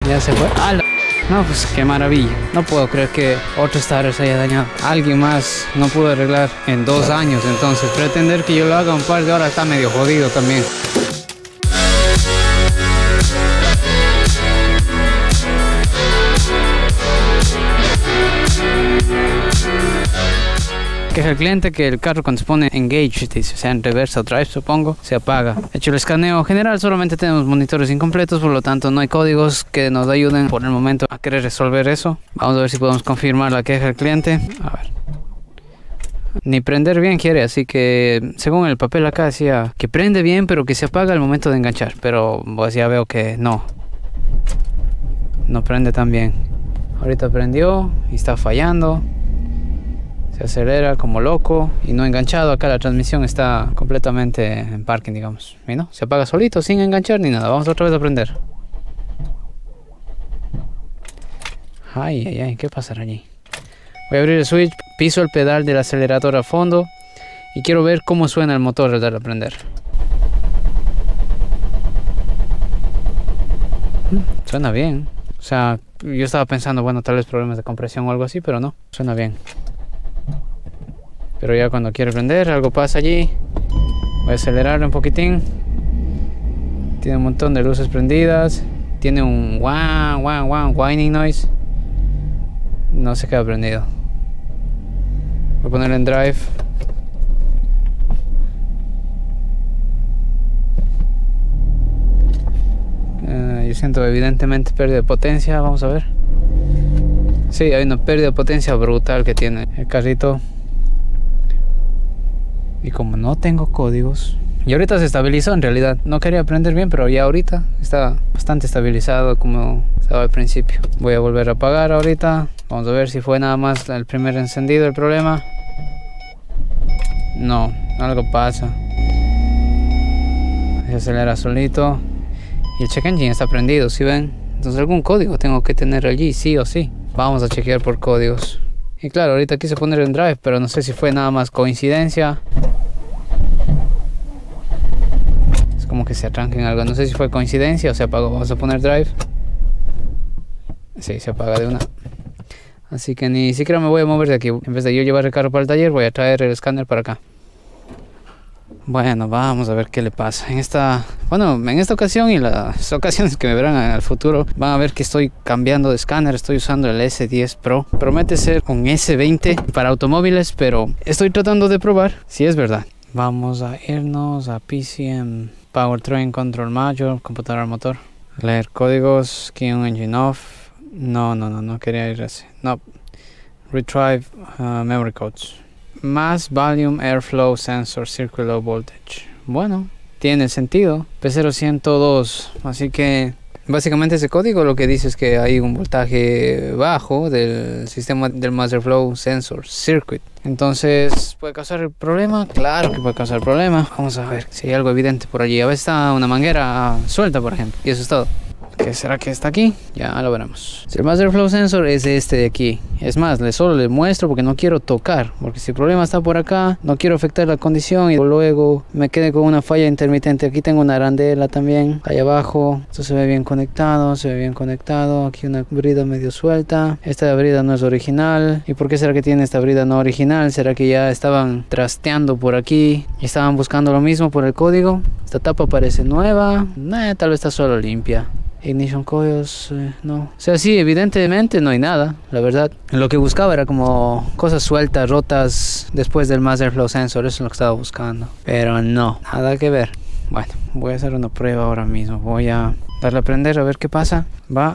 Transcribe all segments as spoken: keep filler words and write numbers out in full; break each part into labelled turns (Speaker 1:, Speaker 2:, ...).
Speaker 1: Ya se fue. ¡Hala! No, pues qué maravilla. No puedo creer que otro starter se haya dañado. Alguien más no pudo arreglar en dos años. Entonces pretender que yo lo haga un par de horas está medio jodido también. Queja el cliente que el carro cuando se pone engage, dice, o sea en reversa o drive supongo, se apaga. De hecho el escaneo general solamente tenemos monitores incompletos, por lo tanto no hay códigos que nos ayuden por el momento a querer resolver eso. Vamos a ver si podemos confirmar la queja del cliente. A ver. Ni prender bien quiere, así que según el papel acá decía que prende bien pero que se apaga al momento de enganchar, pero pues ya veo que no. No prende tan bien. Ahorita prendió y está fallando. Se acelera como loco y no enganchado. Acá la transmisión está completamente en parking, digamos. ¿Y no? Se apaga solito sin enganchar ni nada. Vamos otra vez a prender. Ay, ay, ay, ¿qué pasará allí? Voy a abrir el switch, piso el pedal del acelerador a fondo y quiero ver cómo suena el motor al darle a prender. Hmm, suena bien. O sea, yo estaba pensando, bueno, tal vez problemas de compresión o algo así, pero no, suena bien. Pero ya cuando quiero prender, algo pasa allí. Voy a acelerarlo un poquitín. Tiene un montón de luces prendidas. Tiene un wow, wow, wow, whining noise. No se queda prendido. Voy a ponerlo en drive. Uh, yo siento evidentemente pérdida de potencia. Vamos a ver. Sí, hay una pérdida de potencia brutal que tiene el carrito. Y como no tengo códigos, y ahorita se estabilizó en realidad. No quería prender bien, pero ya ahorita está bastante estabilizado como estaba al principio. Voy a volver a apagar ahorita. Vamos a ver si fue nada más el primer encendido el problema. No, algo pasa. Se acelera solito. Y el check engine está prendido, ¿sí ven? Entonces algún código tengo que tener allí, sí o sí. Vamos a chequear por códigos. Y claro, ahorita quise poner en drive, pero no sé si fue nada más coincidencia. Es como que se arranca en algo. No sé si fue coincidencia o se apagó. Vamos a poner drive. Sí, se apaga de una. Así que ni siquiera me voy a mover de aquí. En vez de yo llevar el carro para el taller, voy a traer el escáner para acá. Bueno, vamos a ver qué le pasa. En esta, bueno, en esta ocasión y las ocasiones que me verán en el futuro, van a ver que estoy cambiando de escáner. Estoy usando el S diez Pro. Promete ser un S veinte para automóviles, pero estoy tratando de probar si es verdad. Vamos a irnos a P C M, Powertrain Control Module, computadora motor. Leer códigos, Key on Engine Off. No, no, no, no quería ir así. No. Retrieve uh, Memory Codes. Mass Volume Airflow Sensor Circuit Low Voltage. Bueno, tiene sentido. P cero ciento dos. Así que básicamente ese código lo que dice es que hay un voltaje bajo del sistema del Mass Airflow Sensor Circuit. Entonces, ¿puede causar el problema? Claro que puede causar el problema. Vamos a ver si hay algo evidente por allí. A veces está una manguera suelta, por ejemplo. Y eso es todo. ¿Qué será que está aquí? Ya lo veremos. Si el Mass Airflow Sensor es este de aquí. Es más, le solo le muestro porque no quiero tocar. Porque si el problema está por acá, no quiero afectar la condición y luego me quede con una falla intermitente. Aquí tengo una arandela también. Allá abajo. Esto se ve bien conectado. Se ve bien conectado. Aquí una brida medio suelta. Esta brida no es original. ¿Y por qué será que tiene esta brida no original? ¿Será que ya estaban trasteando por aquí y estaban buscando lo mismo por el código? Esta tapa parece nueva. Nah, tal vez está solo limpia. Ignition coils, eh, no. O sea, sí, evidentemente no hay nada, la verdad. Lo que buscaba era como cosas sueltas, rotas después del Mass Airflow Sensor. Eso es lo que estaba buscando. Pero no, nada que ver. Bueno, voy a hacer una prueba ahora mismo. Voy a darle a prender a ver qué pasa. Va.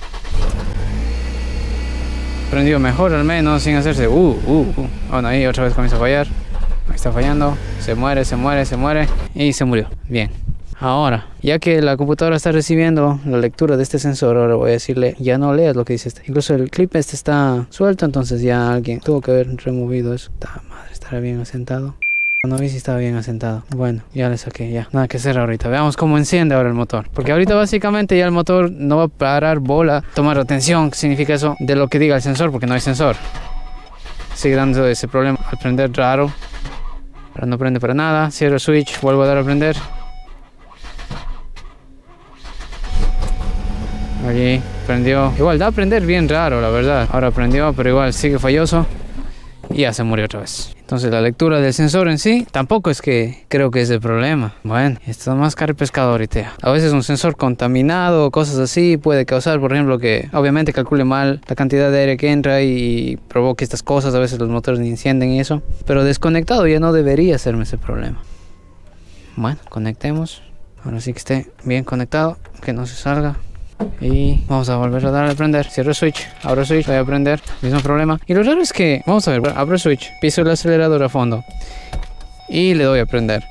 Speaker 1: Prendió mejor al menos, sin hacerse uh, uh, uh. Bueno, ahí otra vez comienza a fallar. Ahí está fallando. Se muere, se muere, se muere. Y se murió. Bien. Ahora, ya que la computadora está recibiendo la lectura de este sensor, ahora voy a decirle, ya no leas lo que dice este. Incluso el clip este está suelto, entonces ya alguien tuvo que haber removido eso. ¡Ta madre! ¿Estará bien asentado? No vi si estaba bien asentado. Bueno, ya le saqué, ya. Nada que hacer ahorita. Veamos cómo enciende ahora el motor. Porque ahorita básicamente ya el motor no va a parar bola. Tomar atención, ¿qué significa eso? De lo que diga el sensor, porque no hay sensor. Sigue dando ese problema al prender raro. Ahora no prende para nada. Cierro el switch, vuelvo a dar a prender. Allí, prendió. Igual da a prender bien raro, la verdad. Ahora prendió, pero igual sigue falloso. Y ya se murió otra vez. Entonces la lectura del sensor en sí tampoco es que creo que es el problema. Bueno, esto es más caro pescado ahorita. A veces un sensor contaminado o cosas así puede causar, por ejemplo, que obviamente calcule mal la cantidad de aire que entra y provoque estas cosas. A veces los motores ni encienden y eso. Pero desconectado ya no debería serme ese problema. Bueno, conectemos. Ahora sí que esté bien conectado, que no se salga. Y vamos a volver a darle a prender. Cierro el switch, abro el switch, voy a prender. Mismo problema. Y lo raro es que, vamos a ver, abro el switch, piso el acelerador a fondo y le doy a prender.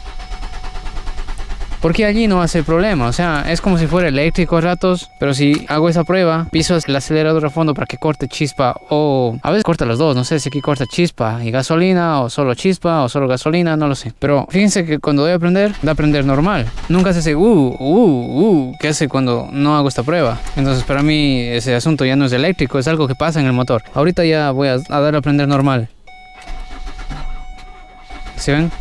Speaker 1: Porque allí no hace problema, o sea, es como si fuera eléctrico a ratos, pero si hago esa prueba, piso el acelerador a fondo para que corte chispa, o a veces corta las dos, no sé si aquí corta chispa y gasolina, o solo chispa, o solo gasolina, no lo sé. Pero fíjense que cuando doy a prender, da a prender normal. Nunca se hace, uh, uh, uh, ¿qué hace cuando no hago esta prueba? Entonces para mí ese asunto ya no es eléctrico, es algo que pasa en el motor. Ahorita ya voy a, a dar a prender normal. ¿Sí ven?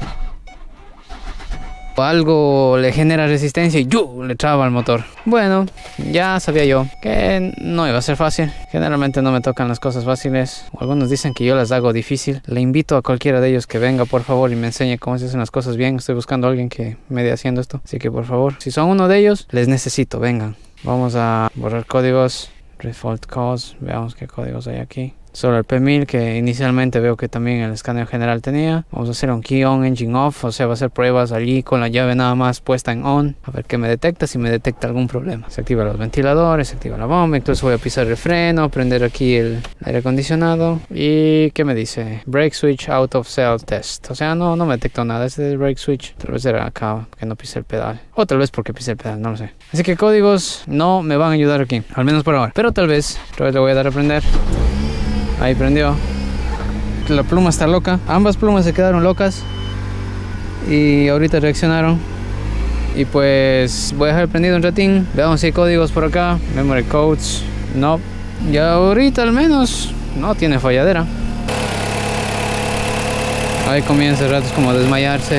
Speaker 1: Algo le genera resistencia y ¡yu! Le traba al motor. Bueno, ya sabía yo que no iba a ser fácil. Generalmente no me tocan las cosas fáciles. Algunos dicen que yo las hago difícil. Le invito a cualquiera de ellos que venga, por favor, y me enseñe cómo se hacen las cosas bien. Estoy buscando a alguien que me dé haciendo esto. Así que por favor, si son uno de ellos, les necesito, vengan. Vamos a borrar códigos. Default codes. Veamos qué códigos hay aquí. Solo el P mil, que inicialmente veo que también el escáner general tenía. Vamos a hacer un key on, engine off, o sea, va a hacer pruebas allí con la llave nada más puesta en on, a ver qué me detecta, si me detecta algún problema. Se activan los ventiladores, se activa la bomba, entonces voy a pisar el freno, prender aquí el aire acondicionado. ¿Y qué me dice? Brake switch out of cell test. O sea, no, no me detectó nada, este es el brake switch. Tal vez era acá, que no pise el pedal. O tal vez porque pise el pedal, no lo sé. Así que códigos no me van a ayudar aquí, al menos por ahora. Pero tal vez, otra vez le voy a dar a prender. Ahí prendió. La pluma está loca. Ambas plumas se quedaron locas y ahorita reaccionaron. Y pues voy a dejar prendido un ratín. Veamos si hay códigos por acá. Memory codes. No. Ya ahorita al menos no tiene falladera. Ahí comienza ratos como a desmayarse.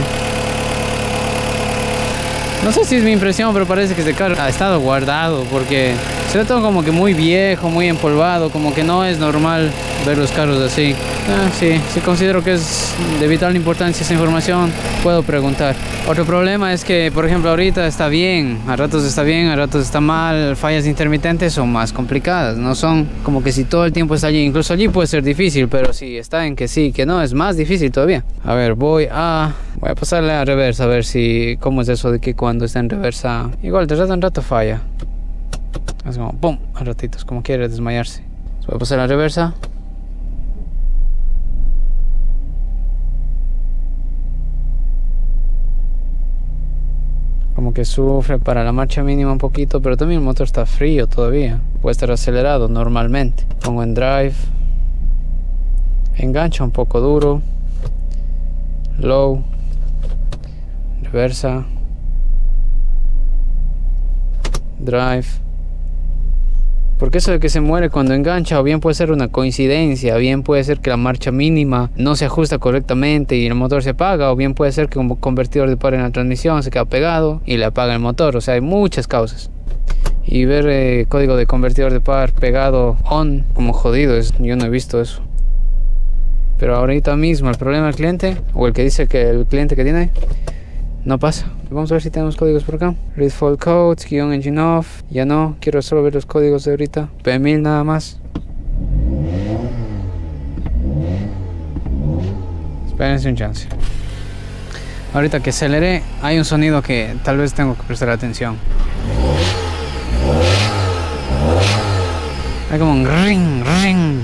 Speaker 1: No sé si es mi impresión, pero parece que este carro ha estado guardado porque se ve todo como que muy viejo, muy empolvado, como que no es normal ver los carros así. Ah, sí, sí considero que es de vital importancia esa información, puedo preguntar. Otro problema es que, por ejemplo, ahorita está bien, a ratos está bien, a ratos está mal. Fallas intermitentes son más complicadas, no son como que si todo el tiempo está allí. Incluso allí puede ser difícil, pero si está en que sí, que no, es más difícil todavía. A ver, voy a... Voy a pasarle a reversa a ver si... ¿Cómo es eso de que cuando está en reversa... Igual de rato en rato falla. Es como ¡pum! A ratitos, como quiere desmayarse. Voy a pasar a la reversa. Como que sufre para la marcha mínima un poquito, pero también el motor está frío todavía. Puede estar acelerado normalmente. Pongo en drive. Engancha un poco duro. Low. Reversa. Drive. Porque eso de que se muere cuando engancha, o bien puede ser una coincidencia, o bien puede ser que la marcha mínima no se ajusta correctamente y el motor se apaga, o bien puede ser que un convertidor de par en la transmisión se queda pegado y le apaga el motor. O sea, hay muchas causas. Y ver eh, código de convertidor de par pegado on, como jodido, es, yo no he visto eso. Pero ahorita mismo el problema del cliente, o el que dice que el cliente que tiene, no pasa. Vamos a ver si tenemos códigos por acá. Read fault codes, key on, engine off. Ya no, quiero solo ver los códigos de ahorita. P mil nada más. Espérense un chance. Ahorita que aceleré, hay un sonido que tal vez tengo que prestar atención. Hay como un ring, ring.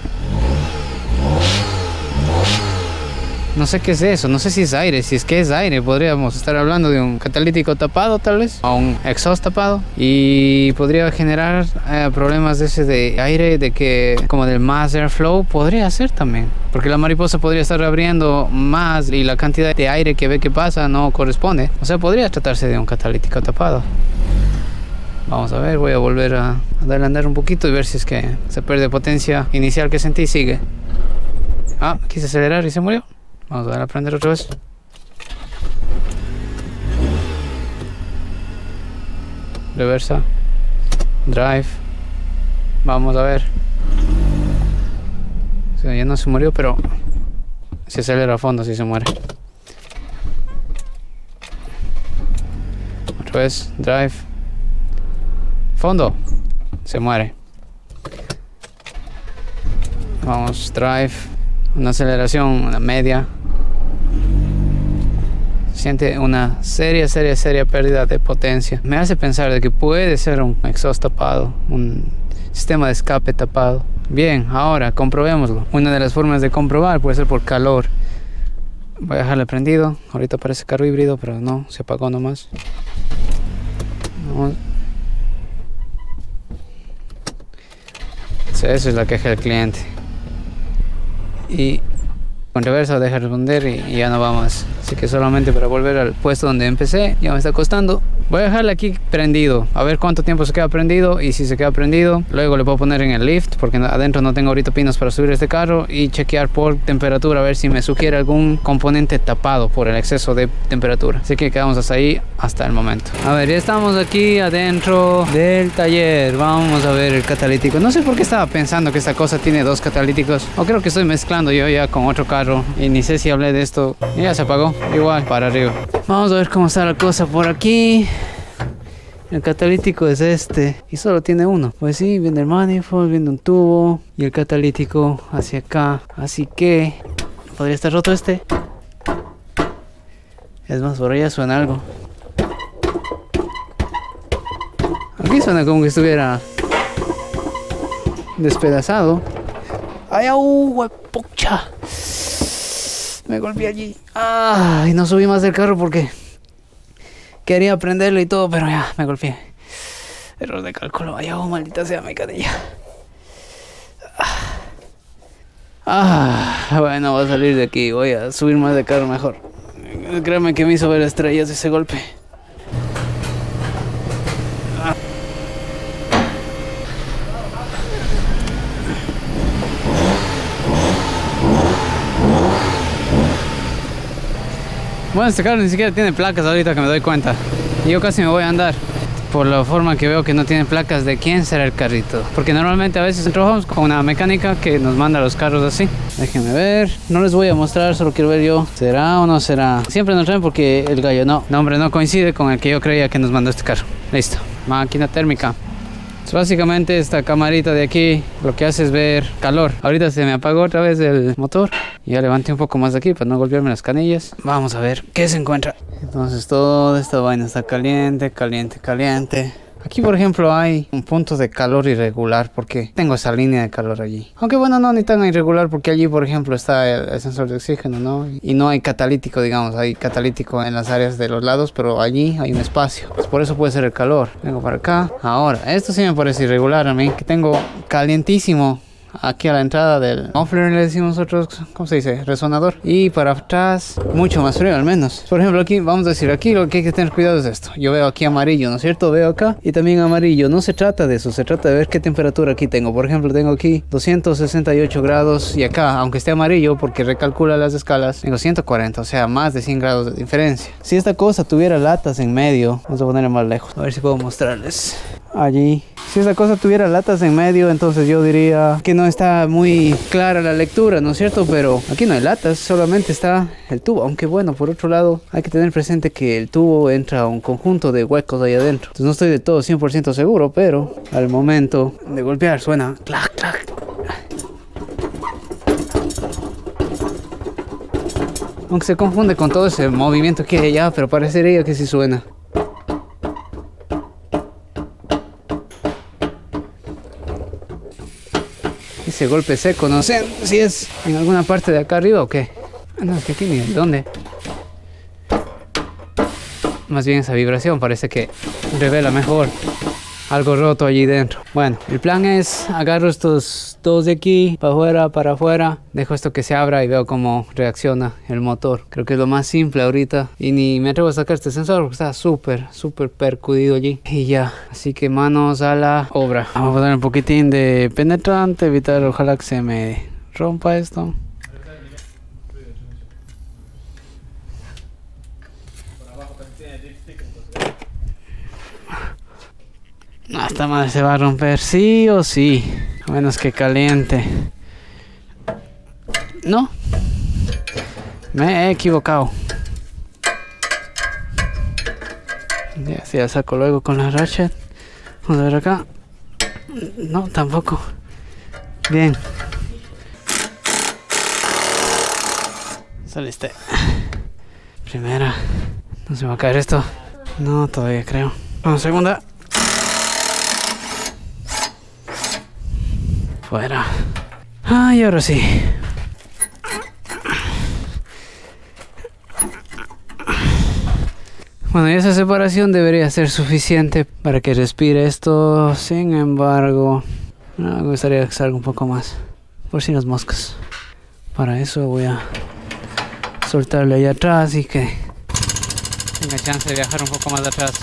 Speaker 1: No sé qué es eso, no sé si es aire. Si es que es aire, podríamos estar hablando de un catalítico tapado tal vez, o un exhaust tapado, y podría generar eh, problemas de ese de aire, de que como del mass airflow, podría ser también, porque la mariposa podría estar abriendo más y la cantidad de aire que ve que pasa no corresponde. O sea, podría tratarse de un catalítico tapado. Vamos a ver, voy a volver a, a darle a andar un poquito y ver si es que se pierde potencia inicial que sentí y sigue. Ah, quise acelerar y se murió. Vamos a dar a prender otra vez. Reversa. Drive. Vamos a ver. O sea, ya no se murió, pero si acelera a fondo, sí se muere. Otra vez, drive. Fondo. Se muere. Vamos, drive. Una aceleración, una media. Siente una seria, seria, seria pérdida de potencia. Me hace pensar de que puede ser un exhaust tapado, un sistema de escape tapado. Bien, ahora comprobémoslo. Una de las formas de comprobar puede ser por calor. Voy a dejarle prendido. Ahorita parece carro híbrido, pero no, se apagó nomás. No. Sí, esa es la queja del cliente. Y con reversa deja responder y, y ya no va más. Así que solamente para volver al puesto donde empecé, ya me está costando. Voy a dejarle aquí prendido, a ver cuánto tiempo se queda prendido, y si se queda prendido, luego le puedo poner en el lift, porque adentro no tengo ahorita pinos para subir este carro, y chequear por temperatura, a ver si me sugiere algún componente tapado por el exceso de temperatura. Así que quedamos hasta ahí, hasta el momento. A ver, ya estamos aquí adentro del taller. Vamos a ver el catalítico. No sé por qué estaba pensando que esta cosa tiene dos catalíticos, o creo que estoy mezclando yo ya con otro carro, y ni sé si hablé de esto. Y ya se apagó, igual, para arriba. Vamos a ver cómo está la cosa por aquí. El catalítico es este y solo tiene uno. Pues sí, viene el manifold, viene un tubo y el catalítico hacia acá. Así que podría estar roto este. Es más, por allá suena algo. Aquí suena como que estuviera despedazado. ¡Ay, au! ¡Pucha! Me golpeé allí. ¡Ay! No subí más del carro porque quería prenderlo y todo, pero ya me golpeé. Error de cálculo. Ay, oh, maldita sea mi cadilla. Ah, bueno, voy a salir de aquí. Voy a subir más de carro mejor. Créeme que me hizo ver estrellas ese golpe. Bueno, este carro ni siquiera tiene placas ahorita que me doy cuenta. Y yo casi me voy a andar. Por la forma que veo que no tiene placas, ¿de quién será el carrito? Porque normalmente a veces trabajamos con una mecánica que nos manda los carros así. Déjenme ver. No les voy a mostrar, solo quiero ver yo. ¿Será o no será? Siempre nos traen porque el gallo no. No, hombre, no coincide con el que yo creía que nos mandó este carro. Listo. Máquina térmica. Básicamente esta camarita de aquí lo que hace es ver calor. Ahorita se me apagó otra vez el motor. Y ya levanté un poco más de aquí para no golpearme las canillas. Vamos a ver qué se encuentra. Entonces toda esta vaina está caliente, caliente, caliente. Aquí por ejemplo hay un punto de calor irregular porque tengo esa línea de calor allí. Aunque bueno, no ni tan irregular porque allí por ejemplo está el, el sensor de oxígeno, ¿no? Y no hay catalítico, digamos, hay catalítico en las áreas de los lados, pero allí hay un espacio. Pues por eso puede ser el calor. Vengo para acá. Ahora, esto sí me parece irregular a mí, que tengo calientísimo aquí a la entrada del muffler, le decimos nosotros, ¿cómo se dice? Resonador. Y para atrás, mucho más frío al menos. Por ejemplo, aquí, vamos a decir, aquí lo que hay que tener cuidado es esto. Yo veo aquí amarillo, ¿no es cierto? Veo acá y también amarillo. No se trata de eso, se trata de ver qué temperatura aquí tengo. Por ejemplo, tengo aquí doscientos sesenta y ocho grados y acá, aunque esté amarillo, porque recalcula las escalas, tengo ciento cuarenta, o sea, más de cien grados de diferencia. Si esta cosa tuviera latas en medio, vamos a ponerle más lejos, a ver si puedo mostrarles. Allí. Si esta cosa tuviera latas en medio, entonces yo diría que no está muy clara la lectura, ¿no es cierto? Pero aquí no hay latas, solamente está el tubo. Aunque bueno, por otro lado, hay que tener presente que el tubo entra a un conjunto de huecos ahí adentro. Entonces no estoy de todo cien por ciento seguro, pero al momento de golpear suena clac, clac. Aunque se confunde con todo ese movimiento que hay allá, pero parecería que sí suena. Ese golpe seco, no sé si es en alguna parte de acá arriba o qué. Ah, no, es que aquí ni dónde. Más bien esa vibración parece que revela mejor algo roto allí dentro. Bueno, el plan es agarro estos dos de aquí, para afuera, para afuera. Dejo esto que se abra y veo cómo reacciona el motor. Creo que es lo más simple ahorita. Y ni me atrevo a sacar este sensor porque está súper, súper percudido allí. Y ya, así que manos a la obra. Vamos a poner un poquitín de penetrante, evitar ojalá que se me rompa esto. No, esta madre se va a romper, sí o sí. A menos que caliente. No. Me he equivocado. Ya, si la saco luego con la ratchet. Vamos a ver acá. No, tampoco. Bien. Saliste. Primera. No se va a caer esto. No, todavía creo. Vamos, segunda. Fuera. Ay, ahora sí. Bueno, y esa separación debería ser suficiente para que respire esto. Sin embargo, no, me gustaría que salga un poco más. Por si las moscas. Para eso voy a soltarle ahí atrás y que tenga chance de viajar un poco más de atrás.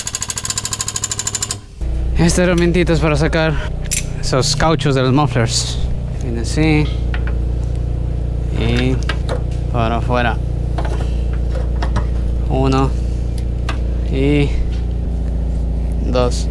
Speaker 1: Esta herramientita es para sacar esos cauchos de los mufflers. Viene así. Y para afuera. Uno. Y dos.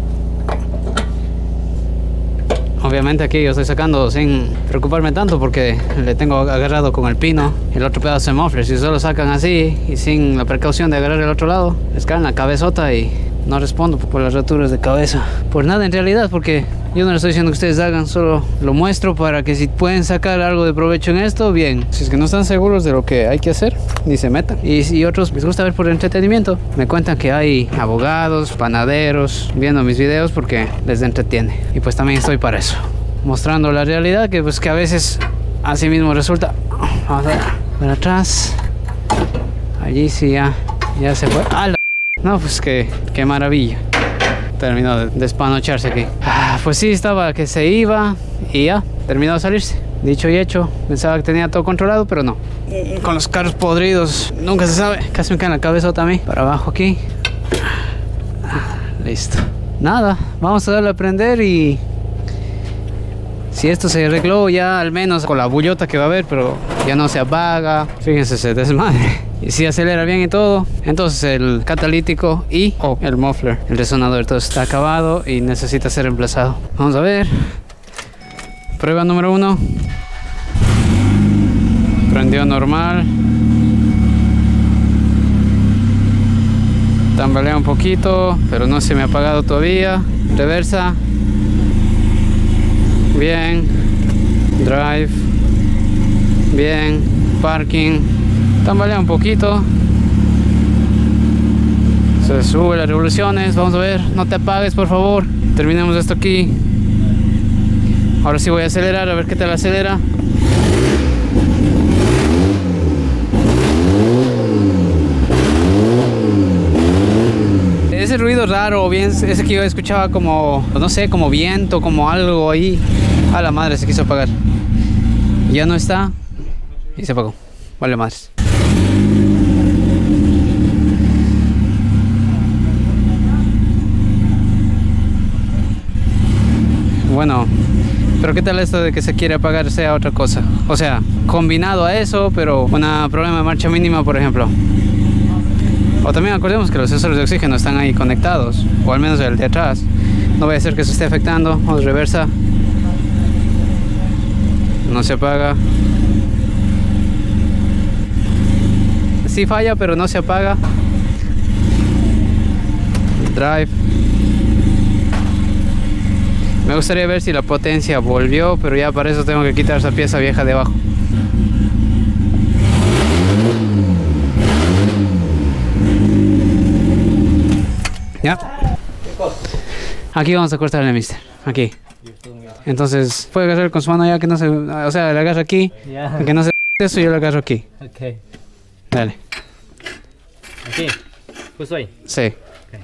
Speaker 1: Obviamente aquí yo estoy sacando sin preocuparme tanto porque le tengo agarrado con el pino el otro pedazo de muffler. Si solo sacan así y sin la precaución de agarrar el otro lado, les cae en la cabezota y no respondo por las roturas de cabeza. Por nada en realidad, porque yo no les estoy diciendo que ustedes hagan, solo lo muestro para que si pueden sacar algo de provecho en esto, bien. Si es que no están seguros de lo que hay que hacer, ni se metan. Y si otros les gusta ver por entretenimiento, me cuentan que hay abogados, panaderos viendo mis videos porque les entretiene. Y pues también estoy para eso, mostrando la realidad que pues que a veces así mismo resulta. Vamos a ver, para atrás. Allí sí ya, ya se fue. ¡Ah, la... No, pues que, qué maravilla. Terminó de despanocharse aquí. Ah, pues sí, estaba que se iba y ya, terminó de salirse. Dicho y hecho, pensaba que tenía todo controlado, pero no. Con los carros podridos, nunca se sabe. Casi me cae en la cabeza también. Para abajo aquí. Ah, listo. Nada, vamos a darle a prender y... Si esto se arregló ya, al menos con la bullota que va a haber, pero ya no se apaga. Fíjense, se desmadre. Y si acelera bien y todo, entonces el catalítico y oh, el muffler, el resonador, todo está acabado y necesita ser reemplazado. Vamos a ver. Prueba número uno. Prendió normal. Tambalea un poquito, pero no se me ha apagado todavía. Reversa. Bien. Drive. Bien. Parking. Tambalea un poquito. Se sube las revoluciones. Vamos a ver. No te apagues, por favor. Terminemos esto aquí. Ahora sí voy a acelerar. A ver qué tal acelera. Ese ruido raro, o bien ese que yo escuchaba como, no sé, como viento, como algo ahí. A la madre, se quiso apagar. Ya no está. Y se apagó. Vale madres. Bueno, pero ¿qué tal esto de que se quiere apagar sea otra cosa? O sea, combinado a eso, pero un problema de marcha mínima, por ejemplo. O también acordemos que los sensores de oxígeno están ahí conectados, o al menos el de atrás. No vaya a ser que se esté afectando. Vamos, reversa. No se apaga. Sí falla, pero no se apaga. Drive. Me gustaría ver si la potencia volvió, pero ya para eso tengo que quitar esa pieza vieja de abajo. Ya. Aquí vamos a cortarle, mister. Aquí. Entonces, puede agarrar con su mano ya que no se... O sea, le agarra aquí. Yeah. Que no se... Eso yo le agarro aquí.
Speaker 2: Ok.
Speaker 1: Dale.
Speaker 2: Aquí. Justo ahí.
Speaker 1: Sí.
Speaker 2: Okay.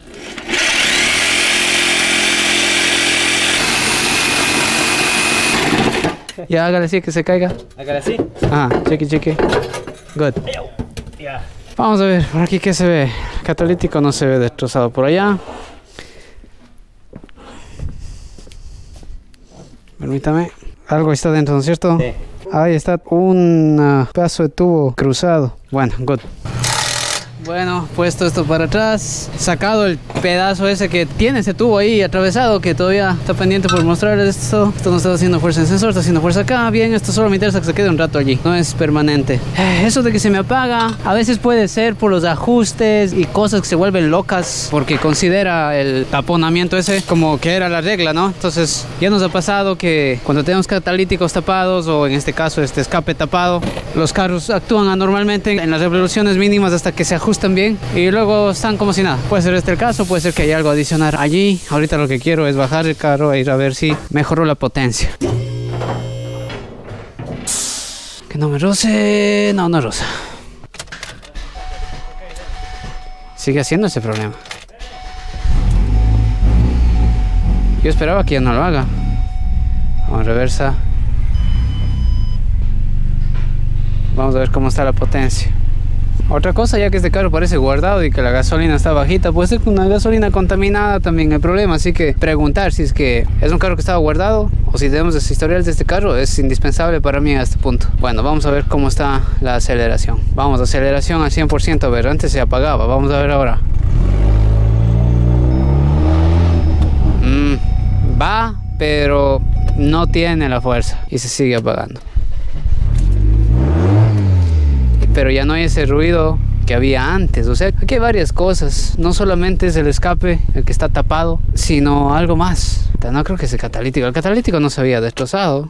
Speaker 1: Ya, hágale así que se caiga.
Speaker 2: Hágale así.
Speaker 1: Ah, cheque, cheque. Good.
Speaker 2: Yeah.
Speaker 1: Vamos a ver, por aquí qué se ve. El catalítico no se ve destrozado por allá. Permítame. Algo está dentro, ¿no es cierto?
Speaker 2: Sí.
Speaker 1: Ahí está un uh, pedazo de tubo cruzado. Bueno, good. Bueno, puesto esto para atrás, sacado el pedazo ese que tiene ese tubo ahí atravesado, que todavía está pendiente por mostrar esto. Esto no está haciendo fuerza en el sensor, está haciendo fuerza acá. Bien, esto solo me interesa que se quede un rato allí, no es permanente. Eso de que se me apaga, a veces puede ser por los ajustes y cosas que se vuelven locas, porque considera el taponamiento ese como que era la regla, ¿no? Entonces ya nos ha pasado que cuando tenemos catalíticos tapados, o en este caso este escape tapado, los carros actúan anormalmente en las revoluciones mínimas hasta que se ajustan bien y luego están como si nada. Puede ser este el caso, puede ser que haya algo adicional allí. Ahorita lo que quiero es bajar el carro e ir a ver si mejoró la potencia. Que no me roce. No, no roza. Sigue haciendo ese problema. Yo esperaba que ya no lo haga. Vamos a reversa. Vamos a ver cómo está la potencia. Otra cosa, ya que este carro parece guardado y que la gasolina está bajita, puede ser que una gasolina contaminada también hay problema. Así que preguntar si es que es un carro que estaba guardado o si tenemos ese historial de este carro es indispensable para mí a este punto. Bueno, vamos a ver cómo está la aceleración. Vamos, aceleración al cien por ciento. A ver, antes se apagaba, vamos a ver ahora. Mm, va, pero no tiene la fuerza y se sigue apagando. Pero ya no hay ese ruido que había antes. O sea, aquí hay varias cosas. No solamente es el escape el que está tapado, sino algo más. No creo que ese catalítico. El catalítico no se había destrozado.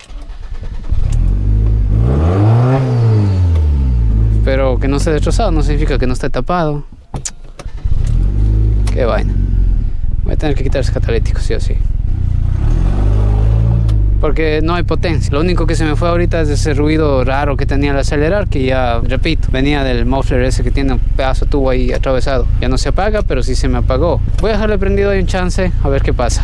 Speaker 1: Pero que no esté destrozado no significa que no esté tapado. Qué vaina. Voy a tener que quitar ese catalítico, sí o sí. Porque no hay potencia. Lo único que se me fue ahorita es ese ruido raro que tenía al acelerar, que ya, repito, venía del muffler ese que tiene un pedazo de tubo ahí atravesado. Ya no se apaga, pero sí se me apagó. Voy a dejarle prendido ahí un chance, a ver qué pasa.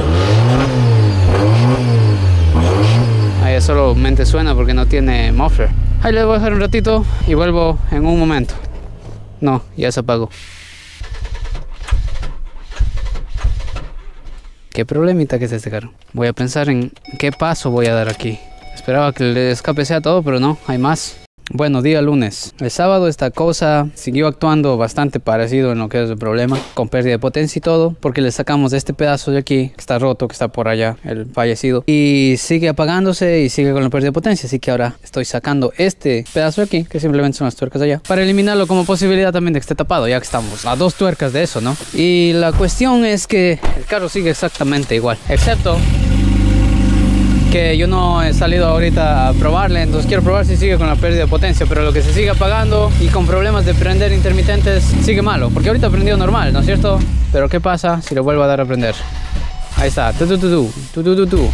Speaker 1: Ahí solamente suena porque no tiene muffler. Ahí le voy a dejar un ratito y vuelvo en un momento. No, ya se apagó. Qué problemita que es este carro. Voy a pensar en qué paso voy a dar aquí. Esperaba que el escape sea todo, pero no, hay más. Bueno, día lunes. El sábado esta cosa siguió actuando bastante parecido en lo que es el problema, con pérdida de potencia y todo, porque le sacamos este pedazo de aquí, que está roto, que está por allá, el fallecido, y sigue apagándose y sigue con la pérdida de potencia. Así que ahora estoy sacando este pedazo de aquí, que simplemente son las tuercas de allá, para eliminarlo como posibilidad también de que esté tapado, ya que estamos a dos tuercas de eso, ¿no? Y la cuestión es que el carro sigue exactamente igual, excepto que yo no he salido ahorita a probarle, entonces quiero probar si sigue con la pérdida de potencia, pero lo que se sigue apagando y con problemas de prender intermitentes sigue malo, porque ahorita ha prendido normal, ¿no es cierto? Pero ¿qué pasa si lo vuelvo a dar a prender? Ahí está, tu tu tu tu, tu tu tu tu.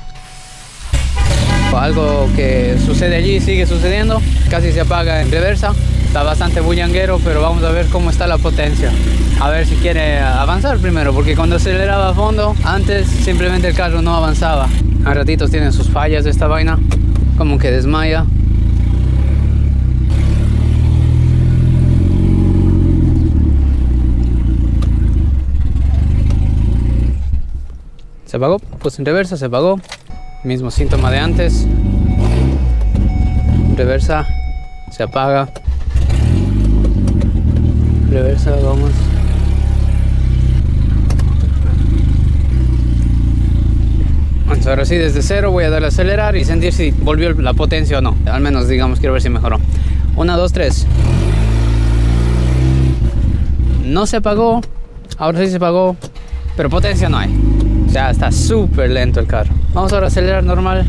Speaker 1: Algo que sucede allí sigue sucediendo, casi se apaga en reversa, está bastante bullanguero, pero vamos a ver cómo está la potencia. A ver si quiere avanzar primero, porque cuando aceleraba a fondo, antes simplemente el carro no avanzaba. A ratitos tiene sus fallas de esta vaina, como que desmaya. Se apagó, pues en reversa se apagó. Mismo síntoma de antes. Reversa, se apaga. Reversa, vamos. Entonces ahora sí, desde cero voy a darle a acelerar y sentir si volvió la potencia o no. Al menos, digamos, quiero ver si mejoró. Una, dos, tres. No se apagó. Ahora sí se apagó, pero potencia no hay. O sea, está súper lento el carro. Vamos ahora a acelerar normal.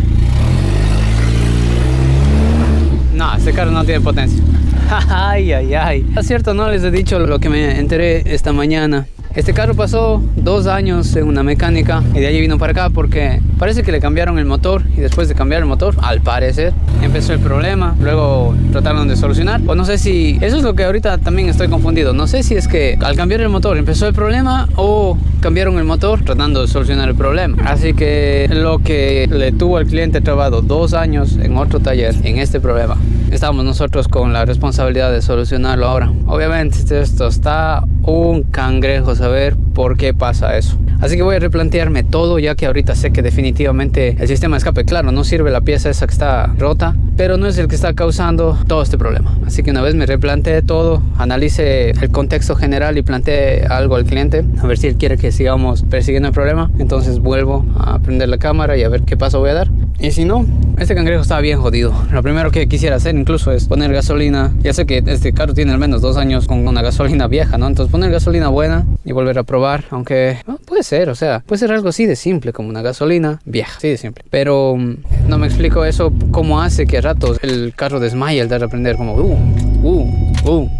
Speaker 1: No, este carro no tiene potencia. Ay, ay, ay. Es cierto, no les he dicho lo que me enteré esta mañana. Este carro pasó dos años en una mecánica y de allí vino para acá porque parece que le cambiaron el motor, y después de cambiar el motor, al parecer, empezó el problema. Luego trataron de solucionar, o no sé si... Eso es lo que ahorita también estoy confundido. No sé si es que al cambiar el motor empezó el problema o cambiaron el motor tratando de solucionar el problema. Así que lo que le tuvo al cliente trabado dos años en otro taller en este problema, estamos nosotros con la responsabilidad de solucionarlo ahora. Obviamente esto está un cangrejo saber por qué pasa eso. Así que voy a replantearme todo, ya que ahorita sé que definitivamente el sistema de escape, claro, no sirve la pieza esa que está rota, pero no es el que está causando todo este problema. Así que una vez me replanteé todo, analice el contexto general y planteé algo al cliente, a ver si él quiere que sigamos persiguiendo el problema, entonces vuelvo a prender la cámara y a ver qué paso voy a dar. Y si no, este cangrejo está bien jodido. Lo primero que quisiera hacer incluso es poner gasolina. Ya sé que este carro tiene al menos dos años con una gasolina vieja, ¿no? Entonces poner gasolina buena y volver a probar, aunque no, puede ser, o sea, puede ser algo así de simple como una gasolina vieja, así de simple. Pero no me explico eso, cómo hace que a ratos el carro desmaye al dar a prender, como uh, uh, uh.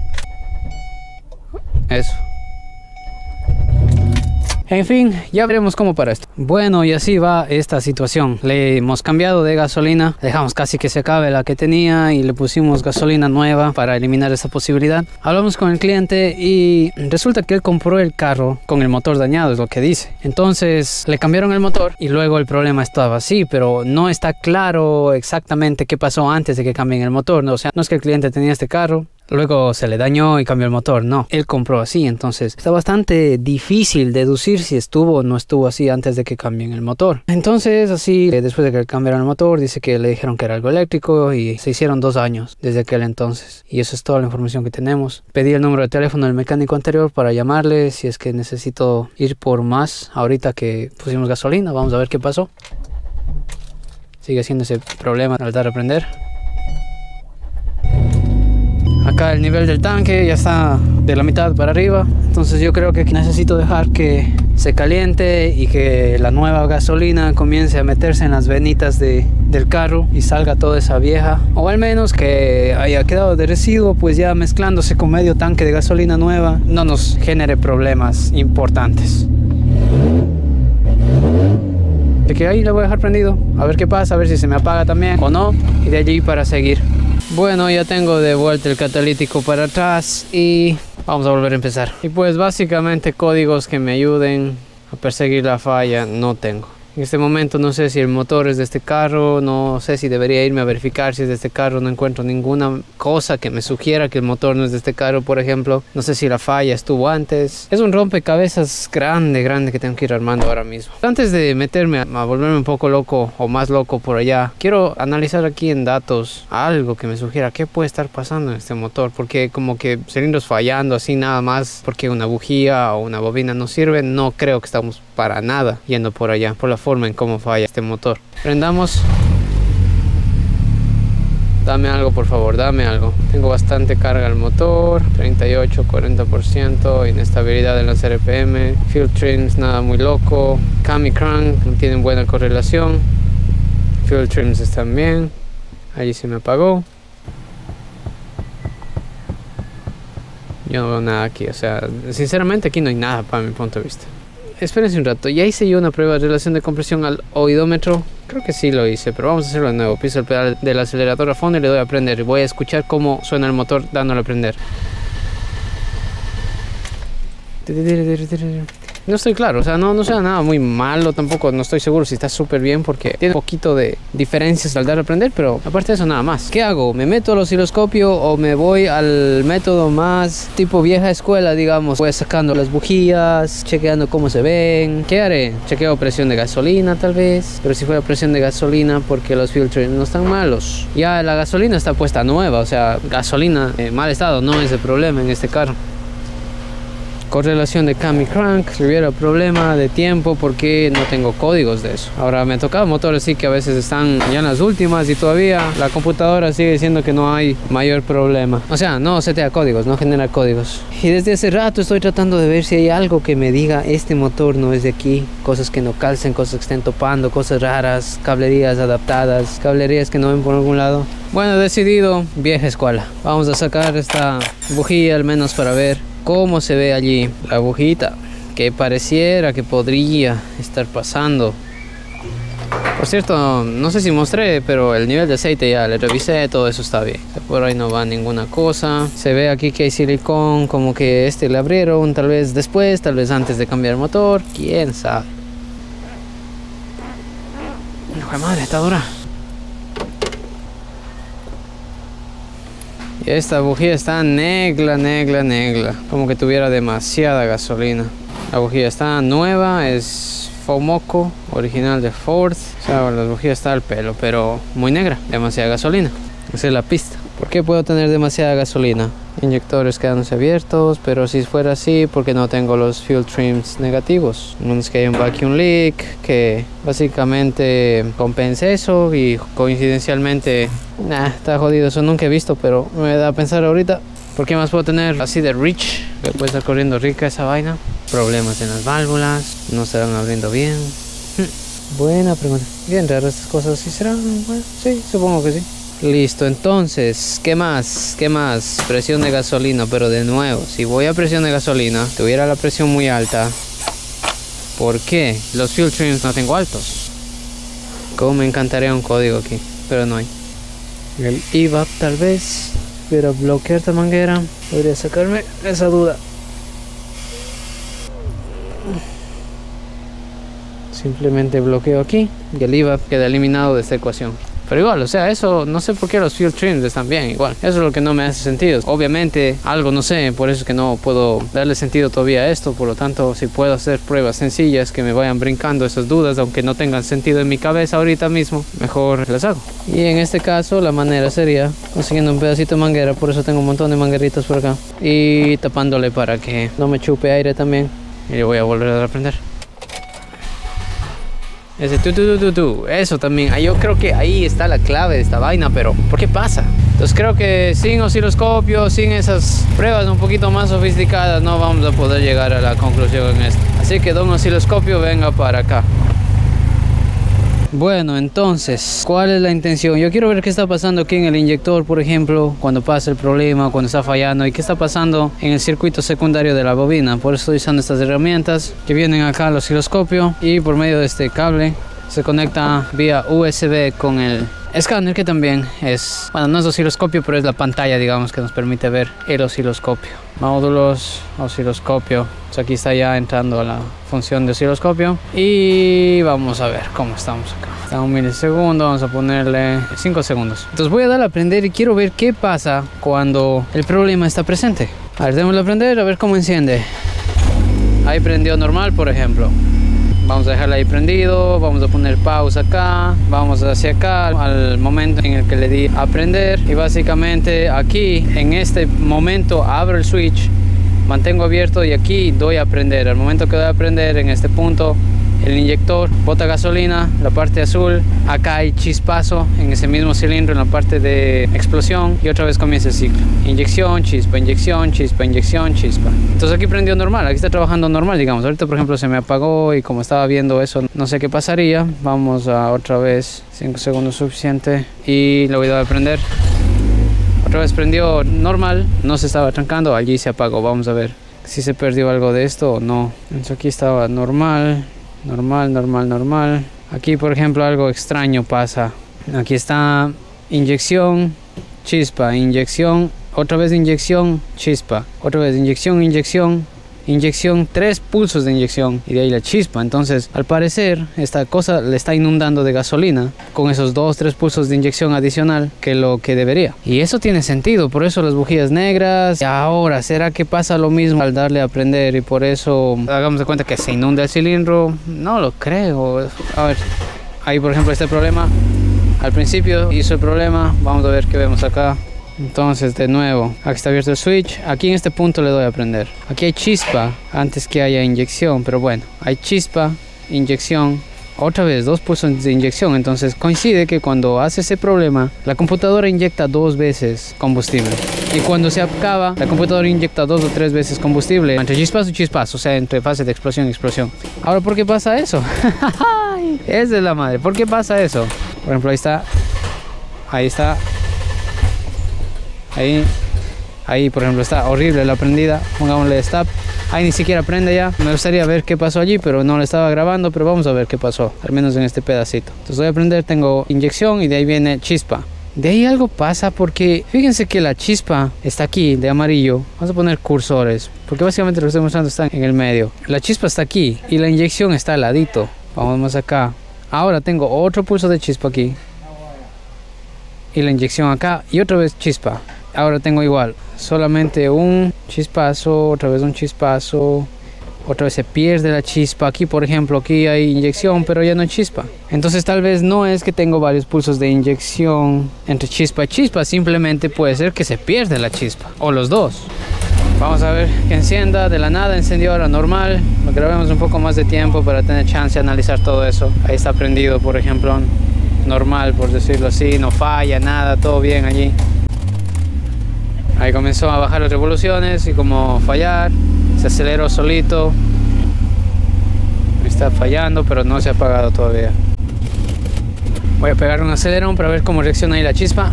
Speaker 1: Eso. En fin, ya veremos cómo para esto. Bueno, y así va esta situación. Le hemos cambiado de gasolina, dejamos casi que se acabe la que tenía y le pusimos gasolina nueva para eliminar esa posibilidad. Hablamos con el cliente y resulta que él compró el carro con el motor dañado, es lo que dice. Entonces le cambiaron el motor y luego el problema estaba así, pero no está claro exactamente qué pasó antes de que cambien el motor, ¿no? O sea, no es que el cliente tenía este carro, luego se le dañó y cambió el motor, no, él compró así. Entonces está bastante difícil deducir si estuvo o no estuvo así antes de que cambien el motor. Entonces así, después de que cambiaron el motor, dice que le dijeron que era algo eléctrico y se hicieron dos años desde aquel entonces. Y eso es toda la información que tenemos. Pedí el número de teléfono del mecánico anterior para llamarle si es que necesito ir por más. Ahorita que pusimos gasolina, vamos a ver qué pasó. Sigue siendo ese problema al dar a prender. Acá el nivel del tanque ya está de la mitad para arriba, entonces yo creo que necesito dejar que se caliente y que la nueva gasolina comience a meterse en las venitas de, del carro y salga toda esa vieja, o al menos que haya quedado de residuo, pues ya mezclándose con medio tanque de gasolina nueva no nos genere problemas importantes. De que ahí lo voy a dejar prendido, a ver qué pasa, a ver si se me apaga también o no, y de allí para seguir. Bueno, ya tengo de vuelta el catalítico para atrás y vamos a volver a empezar. Y pues básicamente códigos que me ayuden a perseguir la falla no tengo. En este momento no sé si el motor es de este carro, no sé si debería irme a verificar si es de este carro, no encuentro ninguna cosa que me sugiera que el motor no es de este carro, por ejemplo. No sé si la falla estuvo antes. Es un rompecabezas grande, grande que tengo que ir armando ahora mismo. Antes de meterme a, a volverme un poco loco o más loco por allá, quiero analizar aquí en datos algo que me sugiera qué puede estar pasando en este motor, porque como que cilindros fallando así nada más porque una bujía o una bobina no sirve, no creo que estamos para nada yendo por allá, por la forma en cómo falla este motor. Prendamos. Dame algo, por favor, dame algo. Tengo bastante carga al motor, treinta y ocho, cuarenta por ciento, inestabilidad en los R P M, fuel trims nada muy loco, cam y crank no tienen buena correlación, fuel trims están bien, allí se me apagó. Yo no veo nada aquí, o sea, sinceramente aquí no hay nada para mi punto de vista. Espérense un rato, ya hice yo una prueba de relación de compresión al oidómetro. Creo que sí lo hice, pero vamos a hacerlo de nuevo. Piso el pedal del acelerador a fondo y le doy a prender. Y voy a escuchar cómo suena el motor dándole a prender. No estoy claro, o sea, no, no sea nada muy malo, tampoco no estoy seguro si está súper bien porque tiene un poquito de diferencias al dar a prender, pero aparte de eso nada más. ¿Qué hago? ¿Me meto al osciloscopio o me voy al método más tipo vieja escuela, digamos? Voy sacando las bujías, chequeando cómo se ven. ¿Qué haré? Chequeo presión de gasolina tal vez, pero si fuera presión de gasolina porque los filtros no están malos. Ya la gasolina está puesta nueva, o sea, gasolina en mal estado no es el problema en este carro. Correlación de cam y crank, si hubiera problema de tiempo porque no tengo códigos de eso. Ahora me ha tocado motores sí que a veces están ya en las últimas y todavía la computadora sigue diciendo que no hay mayor problema. O sea, no setea códigos, no genera códigos. Y desde hace rato estoy tratando de ver si hay algo que me diga este motor no es de aquí. Cosas que no calcen, cosas que estén topando, cosas raras, cablerías adaptadas, cablerías que no ven por algún lado. Bueno, decidido, vieja escuela. Vamos a sacar esta bujía al menos para ver cómo se ve allí la bujita que pareciera que podría estar pasando. Por cierto, no sé si mostré, pero el nivel de aceite ya le revisé, todo eso está bien. Por ahí no va ninguna cosa. Se ve aquí que hay silicón, como que este le abrieron tal vez después, tal vez antes de cambiar el motor, quién sabe. Hijo de madre, está dura. Y esta bujía está negra, negra, negra. Como que tuviera demasiada gasolina. La bujía está nueva, es Fomoco, original de Ford. O sea, la bujía está al pelo, pero muy negra, demasiada gasolina. Esa es la pista. ¿Por qué puedo tener demasiada gasolina? Inyectores quedándose abiertos, pero si fuera así, porque no tengo los fuel trims negativos. Menos que hay un vacuum leak que básicamente compensa eso y coincidencialmente, nah, está jodido. Eso nunca he visto, pero me da a pensar ahorita. ¿Por qué más puedo tener así de rich? Que puede estar corriendo rica esa vaina. Problemas en las válvulas, no se van abriendo bien. Buena pregunta. Bien raro estas cosas. ¿Sí serán? Bueno, sí, supongo que sí. Listo, entonces, ¿qué más? ¿Qué más? Presión de gasolina, pero de nuevo, si voy a presión de gasolina, tuviera la presión muy alta. ¿Por qué? Los fuel trims no tengo altos. Como me encantaría un código aquí, pero no hay. El E V A P tal vez, pero bloquear esta manguera, podría sacarme esa duda. Simplemente bloqueo aquí y el E V A P queda eliminado de esta ecuación. Pero igual, o sea, eso, no sé por qué los fuel trims están bien, igual. Eso es lo que no me hace sentido. Obviamente, algo no sé, por eso es que no puedo darle sentido todavía a esto. Por lo tanto, si puedo hacer pruebas sencillas que me vayan brincando esas dudas, aunque no tengan sentido en mi cabeza ahorita mismo, mejor las hago. Y en este caso, la manera sería consiguiendo un pedacito de manguera, por eso tengo un montón de mangueritas por acá. Y tapándole para que no me chupe aire también. Y le voy a volver a aprender. Ese tu, tu, tu, tu, tu. Eso también, yo creo que ahí está la clave de esta vaina, pero ¿por qué pasa? Entonces creo que sin osciloscopio, sin esas pruebas un poquito más sofisticadas, no vamos a poder llegar a la conclusión en esto. Así que don osciloscopio, venga para acá. Bueno, entonces, ¿cuál es la intención? Yo quiero ver qué está pasando aquí en el inyector, por ejemplo, cuando pasa el problema, cuando está fallando, y qué está pasando en el circuito secundario de la bobina. Por eso estoy usando estas herramientas que vienen acá al osciloscopio, y por medio de este cable se conecta vía U S B con el escáner, que también es, bueno, no es osciloscopio, pero es la pantalla, digamos, que nos permite ver el osciloscopio. Módulos, osciloscopio. Pues aquí está ya entrando a la función de osciloscopio. Y vamos a ver cómo estamos acá. Está a un milisegundo, vamos a ponerle cinco segundos. Entonces voy a darle a prender y quiero ver qué pasa cuando el problema está presente. A ver, démosle a prender, a ver cómo enciende. Ahí prendió normal, por ejemplo. Vamos a dejarla ahí prendido, vamos a poner pausa acá, vamos hacia acá al momento en el que le di a prender, y básicamente aquí en este momento abro el switch, mantengo abierto y aquí doy a prender. Al momento que doy a prender, en este punto el inyector bota gasolina, la parte azul, acá hay chispazo en ese mismo cilindro en la parte de explosión, y otra vez comienza el ciclo: inyección, chispa, inyección, chispa, inyección, chispa. Entonces aquí prendió normal, aquí está trabajando normal, digamos. Ahorita por ejemplo se me apagó, y como estaba viendo eso no sé qué pasaría. Vamos a otra vez, cinco segundos suficiente, y le voy a dar a prender. Otra vez prendió normal, no se estaba trancando, allí se apagó. Vamos a ver si se perdió algo de esto o no. Entonces aquí estaba normal, normal, normal, normal. Aquí por ejemplo algo extraño pasa. Aquí está inyección, chispa, inyección, otra vez inyección, chispa, otra vez inyección, inyección, inyección, tres pulsos de inyección, y de ahí la chispa. Entonces al parecer esta cosa le está inundando de gasolina con esos dos, tres pulsos de inyección adicional que lo que debería. Y eso tiene sentido, por eso las bujías negras. Y ahora, ¿será que pasa lo mismo al darle a prender y por eso hagamos de cuenta que se inunda el cilindro? No lo creo. A ver, ahí por ejemplo este problema al principio hizo el problema. Vamos a ver qué vemos acá. Entonces de nuevo, aquí está abierto el switch, aquí en este punto le doy a prender. Aquí hay chispa antes que haya inyección, pero bueno, hay chispa, inyección, otra vez dos pulsos de inyección. Entonces coincide que cuando hace ese problema, la computadora inyecta dos veces combustible, y cuando se acaba, la computadora inyecta dos o tres veces combustible, entre chispazo y chispazo, o sea, entre fase de explosión y explosión. Ahora, ¿por qué pasa eso? Es de la madre, ¿por qué pasa eso? Por ejemplo, ahí está, ahí está. Ahí, ahí por ejemplo está horrible la prendida. Pongámosle stop. Ahí ni siquiera prende ya. Me gustaría ver qué pasó allí, pero no lo estaba grabando. Pero vamos a ver qué pasó, al menos en este pedacito. Entonces voy a prender, tengo inyección y de ahí viene chispa. De ahí algo pasa, porque fíjense que la chispa está aquí de amarillo. Vamos a poner cursores, porque básicamente lo que estoy mostrando está en el medio. La chispa está aquí y la inyección está al ladito. Vamos más acá. Ahora tengo otro pulso de chispa aquí y la inyección acá, y otra vez chispa. ahora tengo igual, solamente un chispazo, otra vez un chispazo, otra vez se pierde la chispa. Aquí por ejemplo, aquí hay inyección pero ya no hay chispa. Entonces tal vez no es que tengo varios pulsos de inyección entre chispa y chispa, simplemente puede ser que se pierde la chispa o los dos. Vamos a ver que encienda de la nada, encendió ahora normal. Lo grabemos un poco más de tiempo para tener chance de analizar todo eso. Ahí está prendido por ejemplo, normal por decirlo así, no falla nada, todo bien allí. Ahí comenzó a bajar las revoluciones y como fallar, se aceleró solito. Está fallando pero no se ha apagado todavía. Voy a pegar un acelerón para ver cómo reacciona ahí la chispa.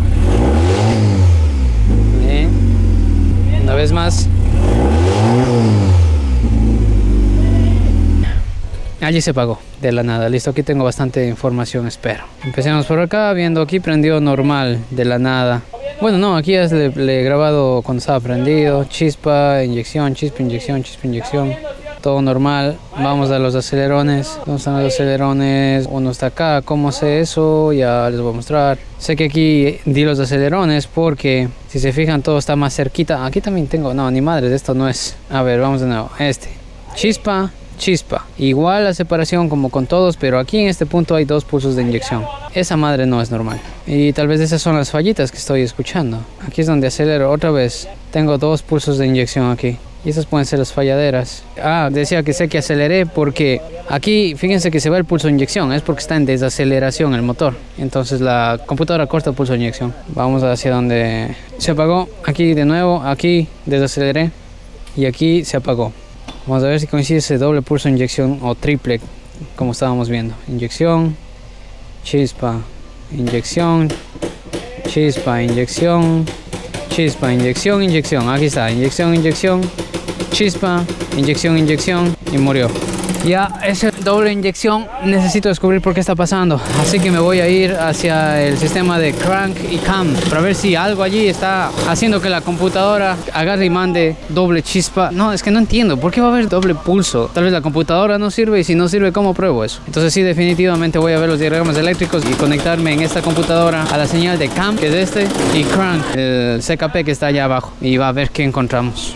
Speaker 1: Bien. Una vez más. Allí se apagó de la nada. Listo, aquí tengo bastante información, espero. Empecemos por acá, viendo aquí prendió normal de la nada. Bueno, no, aquí ya le, le he grabado cuando estaba prendido. Chispa, inyección, chispa, inyección, chispa, inyección. Todo normal. Vamos a los acelerones. ¿Dónde están los acelerones? Uno está acá. ¿Cómo sé eso? Ya les voy a mostrar. Sé que aquí di los acelerones porque si se fijan todo está más cerquita. Aquí también tengo... No, ni madres, esto no es... A ver, vamos de nuevo. Este. Chispa. Chispa, igual la separación como con todos, pero aquí en este punto hay dos pulsos de inyección. Esa madre no es normal y tal vez esas son las fallitas que estoy escuchando. Aquí es donde acelero otra vez. Tengo dos pulsos de inyección aquí y esas pueden ser las falladeras. Ah, decía que sé que aceleré porque aquí fíjense que se va el pulso de inyección, es porque está en desaceleración el motor, entonces la computadora corta el pulso de inyección. Vamos hacia donde se apagó. Aquí de nuevo, aquí desaceleré y aquí se apagó. Vamos a ver si coincide ese doble pulso de inyección o triple, como estábamos viendo. Inyección, chispa, inyección, chispa, inyección, chispa, inyección, inyección. Aquí está, inyección, inyección, chispa, inyección, inyección y murió. Ya ese doble inyección necesito descubrir por qué está pasando, así que me voy a ir hacia el sistema de crank y cam para ver si algo allí está haciendo que la computadora agarre y mande doble chispa. No, es que no entiendo por qué va a haber doble pulso. Tal vez la computadora no sirve y si no sirve, ¿cómo pruebo eso? Entonces sí, definitivamente voy a ver los diagramas eléctricos y conectarme en esta computadora a la señal de cam, que es este, y crank, el C K P que está allá abajo, y va a ver qué encontramos.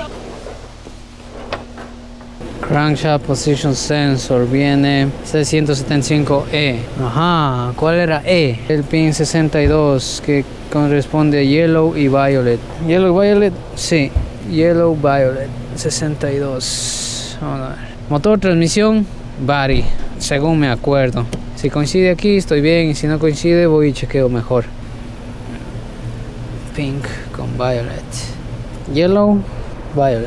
Speaker 1: Crankshaft Position Sensor viene C ciento setenta y cinco E. Ajá, ¿cuál era E? El pin sesenta y dos que corresponde a Yellow y Violet. Yellow Violet, sí. Yellow Violet sesenta y dos. Vamos a ver. Motor, transmisión, Bari, según me acuerdo. Si coincide aquí estoy bien y si no coincide voy y chequeo mejor. Pink con Violet. Yellow, Violet.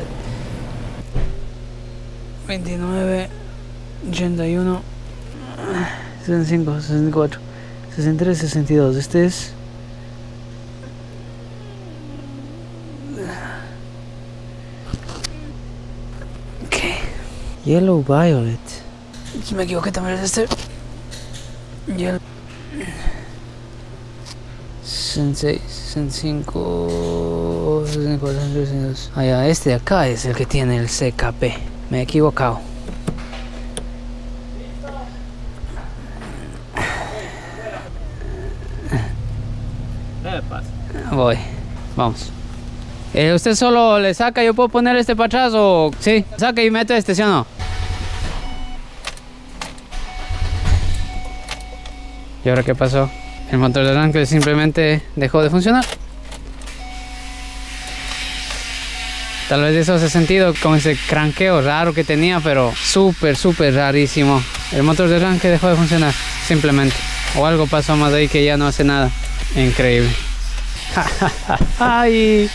Speaker 1: veintinueve, ochenta y uno, sesenta y cinco, sesenta y cuatro, sesenta y tres, sesenta y dos. Este es ¿qué? Yellow Violet. Si me equivoqué también es este. Yellow sesenta y seis, sesenta y cinco, sesenta y cuatro, sesenta y tres, sesenta y dos. Ah, ya, este de acá es el que tiene el C K P. Me he equivocado.
Speaker 2: ¿Qué pasa?
Speaker 1: Voy, vamos. Eh, ¿Usted solo le saca? ¿Yo puedo poner este para atrás o...? Sí, saca y mete este, ¿sí o no? ¿Y ahora qué pasó? El motor de arranque simplemente dejó de funcionar. Tal vez eso hace sentido con ese cranqueo raro que tenía, pero súper, súper rarísimo. El motor de arranque dejó de funcionar, simplemente. O algo pasó más ahí que ya no hace nada. Increíble. ¡Ay!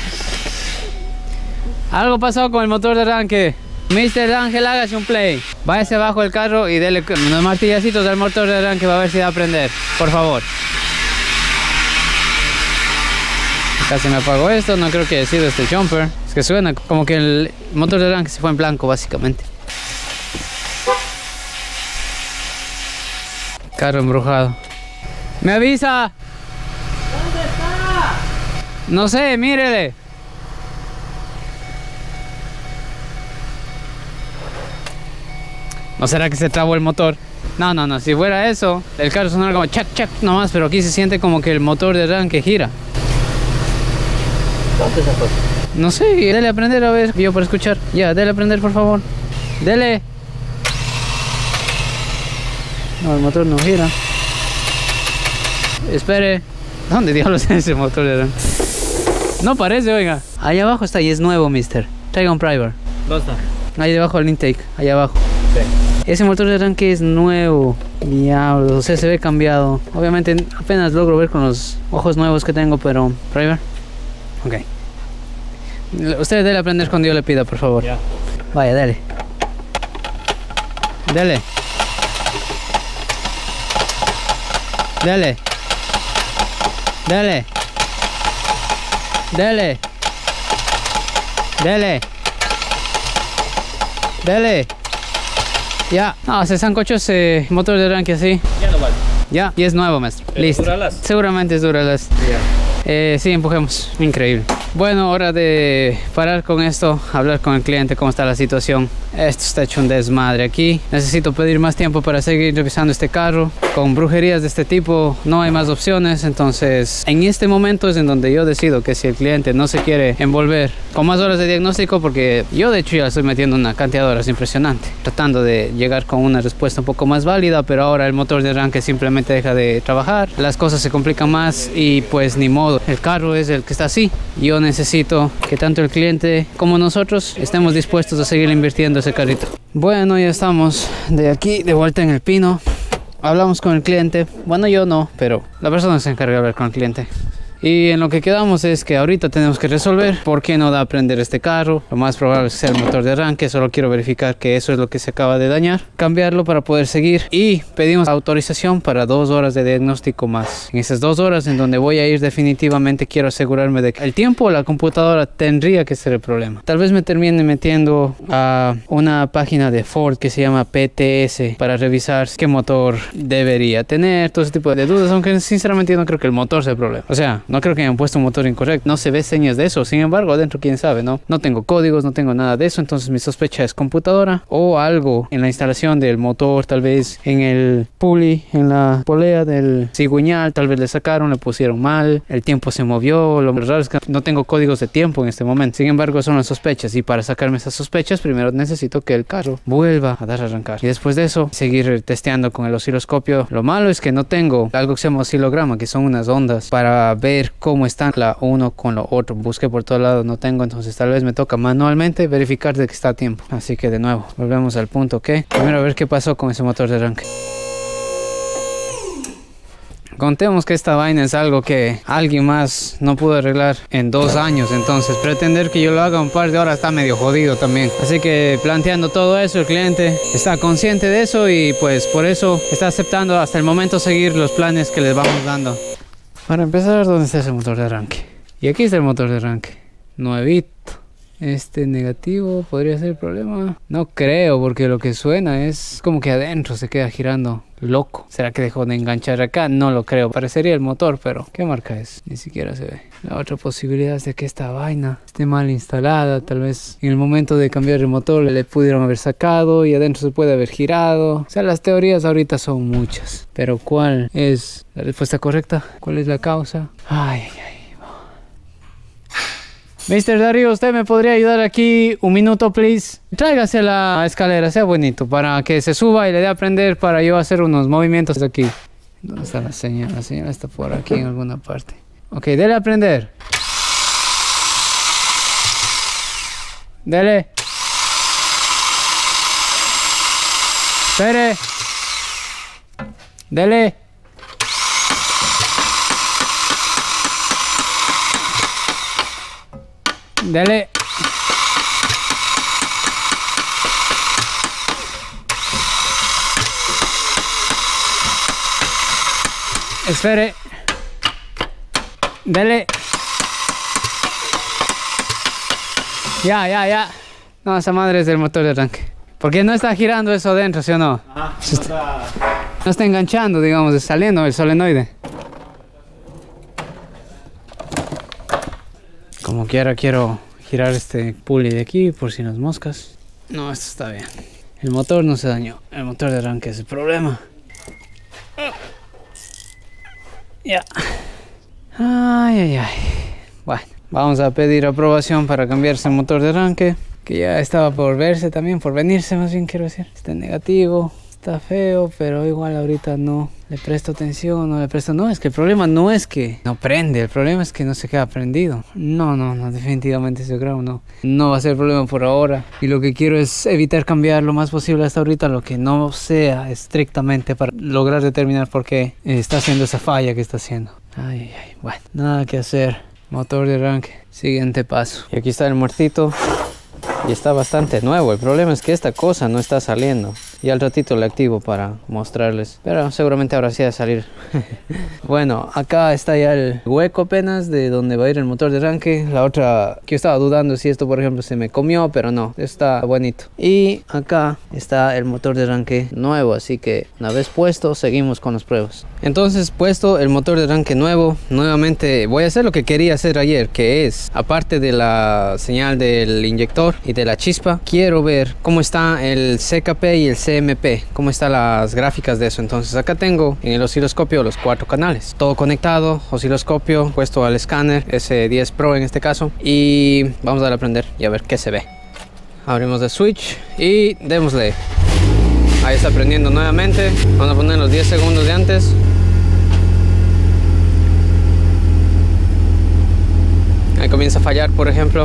Speaker 1: Algo pasó con el motor de arranque. mister Ángel, hágase un play. Váyase abajo del carro y dele unos martillacitos al motor de arranque para ver si va a prender. Por favor. Casi me apagó esto, no creo que haya sido este jumper. Es que suena como que el motor de arranque se fue en blanco, básicamente. Carro embrujado. ¡Me avisa! ¿Dónde está? No sé, mírele. ¿No será que se trabó el motor? No, no, no, si fuera eso, el carro sonara como chac, chac, nomás, pero aquí se siente como que el motor de arranque gira.
Speaker 2: ¿Cuánto es esa cosa?
Speaker 1: No sé, dele a prender a ver, yo para escuchar. Ya, dele a prender por favor. Dele. No, el motor no gira. Espere. ¿Dónde diablos es ese motor de arranque? No parece, oiga. Ahí abajo está y es nuevo, mister. Traiga un primer.
Speaker 2: ¿Dónde está?
Speaker 1: Ahí debajo del intake, ahí abajo.
Speaker 2: Sí.
Speaker 1: Ese motor de arranque es nuevo. Diablos, o sea, se ve cambiado. Obviamente apenas logro ver con los ojos nuevos que tengo, pero... Primer. Ok. Usted dele a prender cuando yo le pida, por favor.
Speaker 2: Ya.
Speaker 1: Vaya, dele. Dele. Dele. Dele. Dele. Dele. Dele. Ya. No, se sancochó ese motor de arranque así.
Speaker 2: Ya no vale.
Speaker 1: Ya. Y es nuevo, maestro.
Speaker 2: ¿Es
Speaker 1: Listo.
Speaker 2: Duralast?
Speaker 1: Seguramente es Duralast.
Speaker 2: Ya.
Speaker 1: Eh, sí, empujemos. Increíble. Bueno, hora de parar con esto, hablar con el cliente cómo está la situación. Esto está hecho un desmadre aquí. Necesito pedir más tiempo para seguir revisando este carro. Con brujerías de este tipo no hay más opciones. Entonces, en este momento es en donde yo decido que si el cliente no se quiere envolver con más horas de diagnóstico, porque yo de hecho ya estoy metiendo una cantidad de horas impresionante, tratando de llegar con una respuesta un poco más válida, pero ahora el motor de arranque simplemente deja de trabajar. Las cosas se complican más y pues ni modo. El carro es el que está así. Yo necesito que tanto el cliente como nosotros estemos dispuestos a seguir invirtiendo ese carrito. Bueno, ya estamos de aquí de vuelta en el Pino. Hablamos con el cliente. Bueno, yo no, pero la persona se encarga de hablar con el cliente. Y en lo que quedamos es que ahorita tenemos que resolver por qué no da a prender este carro. Lo más probable es que sea el motor de arranque. Solo quiero verificar que eso es lo que se acaba de dañar. Cambiarlo para poder seguir. Y pedimos autorización para dos horas de diagnóstico más. En esas dos horas en donde voy a ir definitivamente quiero asegurarme de que el tiempo la computadora tendría que ser el problema. Tal vez me termine metiendo a una página de Ford que se llama P T S para revisar qué motor debería tener. Todo ese tipo de dudas. Aunque sinceramente yo no creo que el motor sea el problema. O sea... no creo que hayan puesto un motor incorrecto, no se ve señas de eso. Sin embargo, adentro quién sabe, ¿no? No tengo códigos, no tengo nada de eso. Entonces mi sospecha es computadora o algo en la instalación del motor, tal vez en el pulley, en la polea del cigüeñal. Tal vez le sacaron, le pusieron mal, el tiempo se movió. Lo raro es que no tengo códigos de tiempo en este momento. Sin embargo, son las sospechas, y para sacarme esas sospechas primero necesito que el carro vuelva a dar a arrancar, y después de eso seguir testeando con el osciloscopio. Lo malo es que no tengo algo que se llama oscilograma, que son unas ondas para ver cómo están la uno con lo otro. Busqué por todos lados, no tengo. Entonces tal vez me toca manualmente verificar de que está a tiempo. Así que de nuevo volvemos al punto que primero a ver qué pasó con ese motor de arranque. Contemos que esta vaina es algo que alguien más no pudo arreglar en dos años. Entonces pretender que yo lo haga un par de horas está medio jodido también. Así que planteando todo eso, el cliente está consciente de eso y pues por eso está aceptando hasta el momento seguir los planes que les vamos dando. Para empezar, ¿dónde está ese motor de arranque? Y aquí está el motor de arranque. Nuevito. Este negativo podría ser el problema. No creo, porque lo que suena es como que adentro se queda girando loco. ¿Será que dejó de enganchar acá? No lo creo. Parecería el motor, pero ¿qué marca es? Ni siquiera se ve. La otra posibilidad es de que esta vaina esté mal instalada. Tal vez en el momento de cambiar el motor le pudieron haber sacado y adentro se puede haber girado. O sea, las teorías ahorita son muchas. Pero ¿cuál es la respuesta correcta? ¿Cuál es la causa? Ay, ay, ay. mister Darío, ¿usted me podría ayudar aquí un minuto, please? Tráigase a la escalera, sea bonito, para que se suba y le dé a prender para yo hacer unos movimientos aquí. ¿Dónde está la señal? La señal está por aquí en alguna parte. Ok, dele a prender. Dele. Espere. Dele. Dale. Espere. Dale. Ya, ya, ya. No, esa madre es del motor de arranque. Porque no está girando eso adentro, ¿sí o no?
Speaker 2: Ajá, no está...
Speaker 1: No está enganchando, digamos, saliendo el solenoide. Como quiera, quiero girar este pulley de aquí por si las moscas. No, esto está bien. El motor no se dañó. El motor de arranque es el problema. Ya. Ay, ay, ay. Bueno, Vamos a pedir aprobación para cambiarse el motor de arranque, que ya estaba por verse también, por venirse más bien quiero decir. Está negativo, está feo, pero igual ahorita no le presto atención, no le presto... No, es que el problema no es que no prende, el problema es que no se queda prendido. No, no, no, definitivamente yo creo no. No va a ser problema por ahora. Y lo que quiero es evitar cambiar lo más posible hasta ahorita lo que no sea estrictamente para lograr determinar por qué está haciendo esa falla que está haciendo. Ay, ay, bueno, nada que hacer. Motor de arranque, siguiente paso. Y aquí está el muertito. Y está bastante nuevo. El problema es que esta cosa no está saliendo. Y al ratito le activo para mostrarles. Pero seguramente ahora sí va a salir. Bueno, acá está ya el hueco apenas de donde va a ir el motor de arranque. La otra que yo estaba dudando si esto por ejemplo se me comió, pero no, está bonito. Y acá está el motor de arranque nuevo. Así que una vez puesto, seguimos con las pruebas. Entonces puesto el motor de arranque nuevo, nuevamente voy a hacer lo que quería hacer ayer, que es, aparte de la señal del inyector y de la chispa, quiero ver cómo está el C K P y el C M P, cómo están las gráficas de eso. Entonces acá tengo en el osciloscopio los cuatro canales, todo conectado, osciloscopio puesto al escáner S diez Pro en este caso, y vamos a darle a prender y a ver qué se ve. Abrimos el switch y démosle. Ahí está prendiendo nuevamente. Vamos a poner los diez segundos de antes. Ahí comienza a fallar, por ejemplo.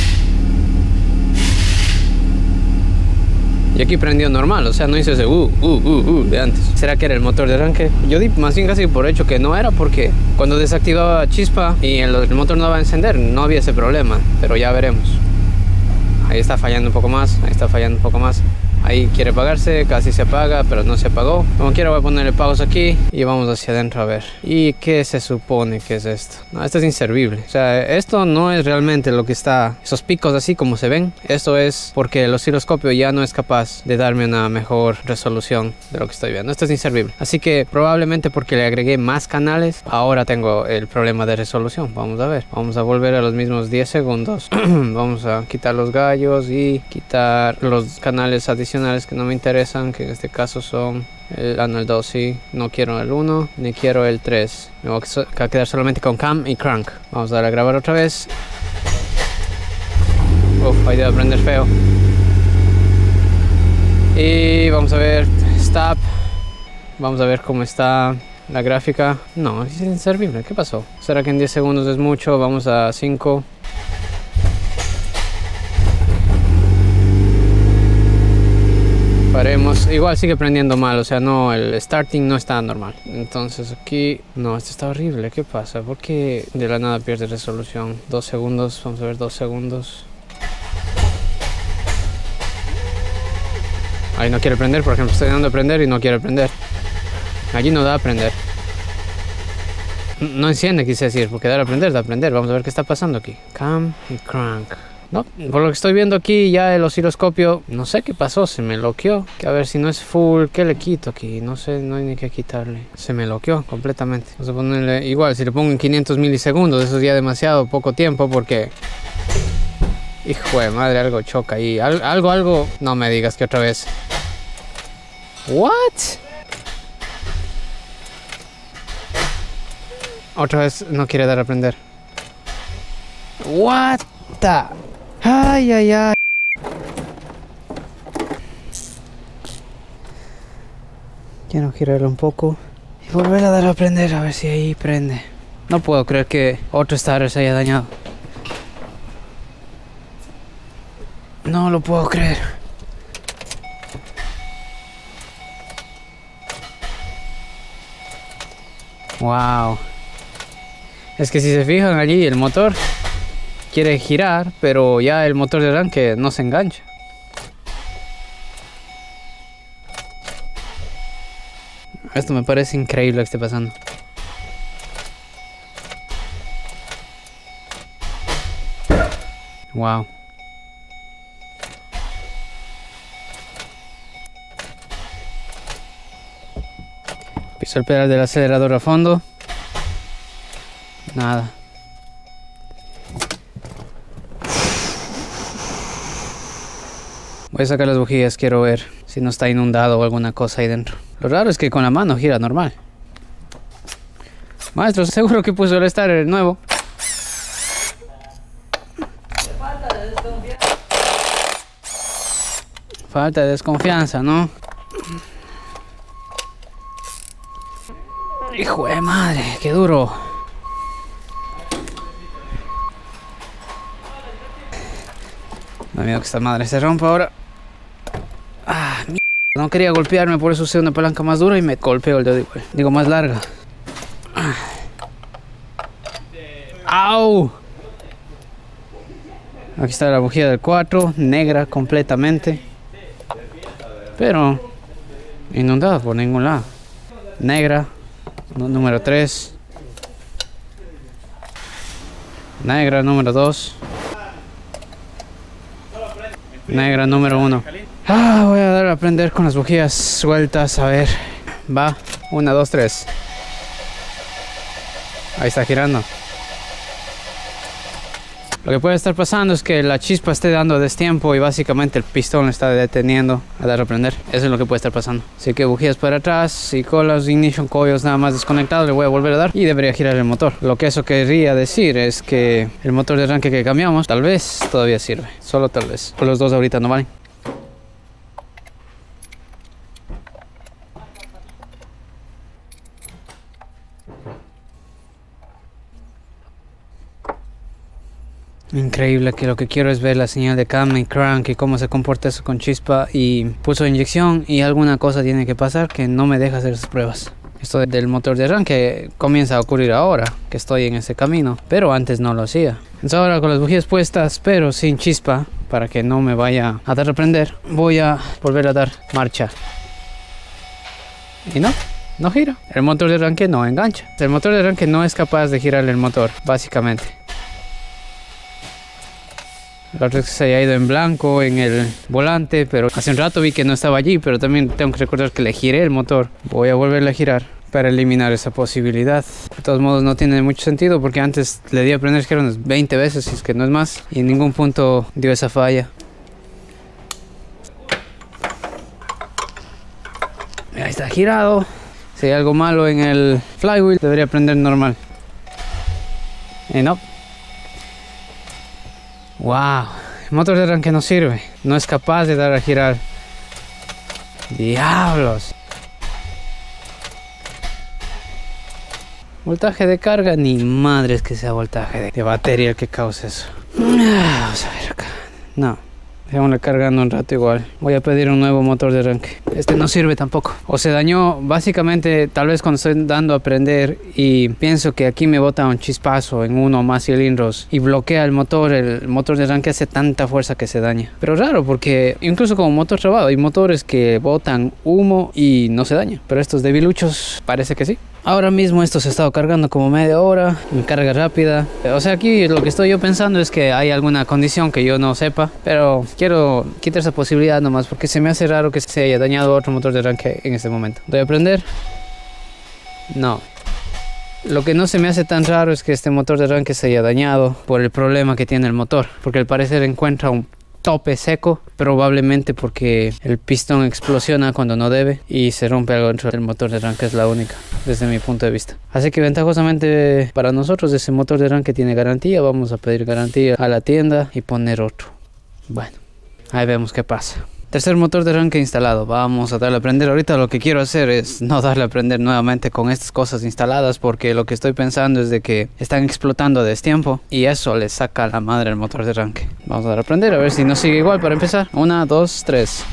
Speaker 1: Y aquí prendió normal, o sea, no hizo ese uh, uh, uh, uh de antes. ¿Será que era el motor de arranque? Yo di más bien casi por hecho que no era, porque cuando desactivaba chispa y el, el motor no va a encender, no había ese problema. Pero ya veremos. Ahí está fallando un poco más, ahí está fallando un poco más. Ahí quiere apagarse, casi se apaga, pero no se apagó. Como quiera voy a ponerle pausa aquí y vamos hacia adentro a ver. ¿Y qué se supone que es esto? No, esto es inservible. O sea, esto no es realmente lo que está, esos picos así como se ven. Esto es porque el osciloscopio ya no es capaz de darme una mejor resolución de lo que estoy viendo. Esto es inservible. Así que probablemente porque le agregué más canales, ahora tengo el problema de resolución. Vamos a ver. Vamos a volver a los mismos diez segundos. Vamos a quitar los gallos y quitar los canales adicionales que no me interesan, que en este caso son el, ah, no, el dos, sí, no quiero el uno ni quiero el tres, me voy a quedar solamente con cam y crank. Vamos a dar a grabar otra vez. Uf, ahí debe prender feo. Y vamos a ver stop, vamos a ver cómo está la gráfica. No, es inservible. ¿Qué pasó? ¿Será que en diez segundos es mucho? Vamos a cinco. Paremos. Igual sigue prendiendo mal, o sea, no, el starting no está normal. Entonces aquí, no, esto está horrible. ¿Qué pasa? ¿Por qué de la nada pierde resolución? Dos segundos, vamos a ver, dos segundos. Ahí no quiere prender, por ejemplo, estoy dando a prender y no quiere prender. Allí no da a prender. No enciende, quise decir, porque dar a prender, da a prender. Vamos a ver qué está pasando aquí. Cam y crank. No, por lo que estoy viendo aquí, ya el osciloscopio, no sé qué pasó, se me loqueó. Que a ver si no es full, ¿qué le quito aquí? No sé, no hay ni que quitarle. Se me loqueó completamente. Vamos a ponerle, igual, si le pongo en quinientos milisegundos, eso es ya demasiado poco tiempo porque... Hijo de madre, algo choca ahí. Al, algo, algo... No me digas que otra vez. ¿What? Otra vez no quiere dar a prender. What the... Ay, ay, ay. Quiero girarlo un poco y volver a dar a prender, a ver si ahí prende. No puedo creer que otro starter se haya dañado. No lo puedo creer. Wow. Es que si se fijan allí, el motor quiere girar, pero ya el motor de arranque no se engancha. Esto me parece increíble que esté pasando. Wow. Piso el pedal del acelerador a fondo. Nada. Voy a sacar las bujías, quiero ver si no está inundado o alguna cosa ahí dentro. Lo raro es que con la mano gira normal. Maestro, seguro que puso el starter nuevo. Falta de desconfianza, ¿no? Hijo de madre, qué duro. Da miedo que esta madre se rompa ahora. Ah, mierda. No quería golpearme, por eso usé una palanca más dura y me golpeo el dedo igual. Digo, más larga. Ah. ¡Au! Aquí está la bujía del cuatro, negra completamente. Pero inundada por ningún lado. Negra, número tres. Negra, número dos. Negra, número uno. Ah, voy a dar a prender con las bujías sueltas. A ver, va. Una, dos, tres. Ahí está girando. Lo que puede estar pasando es que la chispa esté dando destiempo y básicamente el pistón está deteniendo a dar a prender. Eso es lo que puede estar pasando. Así que bujías para atrás y con los ignition coils nada más desconectados le voy a volver a dar y debería girar el motor. Lo que eso querría decir es que el motor de arranque que cambiamos tal vez todavía sirve. Solo tal vez. Pues los dos ahorita no valen. Increíble, que lo que quiero es ver la señal de cam y crank y cómo se comporta eso con chispa y puso inyección y alguna cosa tiene que pasar que no me deja hacer esas pruebas. Esto del motor de arranque comienza a ocurrir ahora que estoy en ese camino, pero antes no lo hacía. Entonces ahora con las bujías puestas pero sin chispa para que no me vaya a dar a prender, voy a volver a dar marcha. Y no, no gira. El motor de arranque no engancha. El motor de arranque no es capaz de girar el motor, básicamente. La otra vez que se haya ido en blanco en el volante, pero hace un rato vi que no estaba allí, pero también tengo que recordar que le giré el motor. Voy a volverle a girar para eliminar esa posibilidad. De todos modos no tiene mucho sentido porque antes le di a prender que eran unas veinte veces, si es que no es más, y en ningún punto dio esa falla. Ahí está girado. Si hay algo malo en el flywheel debería prender normal. Y no. Wow, el motor de arranque no sirve, no es capaz de dar a girar. Diablos. Voltaje de carga, ni madres que sea voltaje de, de batería el que cause eso. Vamos a ver acá. No, dejémosle cargando un rato igual. Voy a pedir un nuevo motor de arranque. Este no sirve tampoco. O se dañó básicamente tal vez cuando estoy dando a prender y pienso que aquí me bota un chispazo en uno o más cilindros y bloquea el motor. El motor de arranque hace tanta fuerza que se daña. Pero raro porque incluso como motor trabado hay motores que botan humo y no se daña. Pero estos debiluchos parece que sí. Ahora mismo esto se ha estado cargando como media hora, en carga rápida. O sea, aquí lo que estoy yo pensando es que hay alguna condición que yo no sepa, pero quiero quitar esa posibilidad nomás porque se me hace raro que se haya dañado otro motor de arranque en este momento. ¿Voy a prender? No. Lo que no se me hace tan raro es que este motor de arranque se haya dañado por el problema que tiene el motor, porque al parecer encuentra un tope seco, probablemente porque el pistón explosiona cuando no debe y se rompe algo dentro del motor de arranque. Es la única desde mi punto de vista. Así que ventajosamente para nosotros ese motor de arranque tiene garantía. Vamos a pedir garantía a la tienda y poner otro. Bueno, ahí vemos qué pasa. Tercer motor de arranque instalado. Vamos a darle a prender. Ahorita lo que quiero hacer es no darle a prender nuevamente con estas cosas instaladas, porque lo que estoy pensando es de que están explotando a destiempo y eso le saca a la madre el motor de arranque. Vamos a dar a prender a ver si no sigue igual para empezar. Una, dos, tres.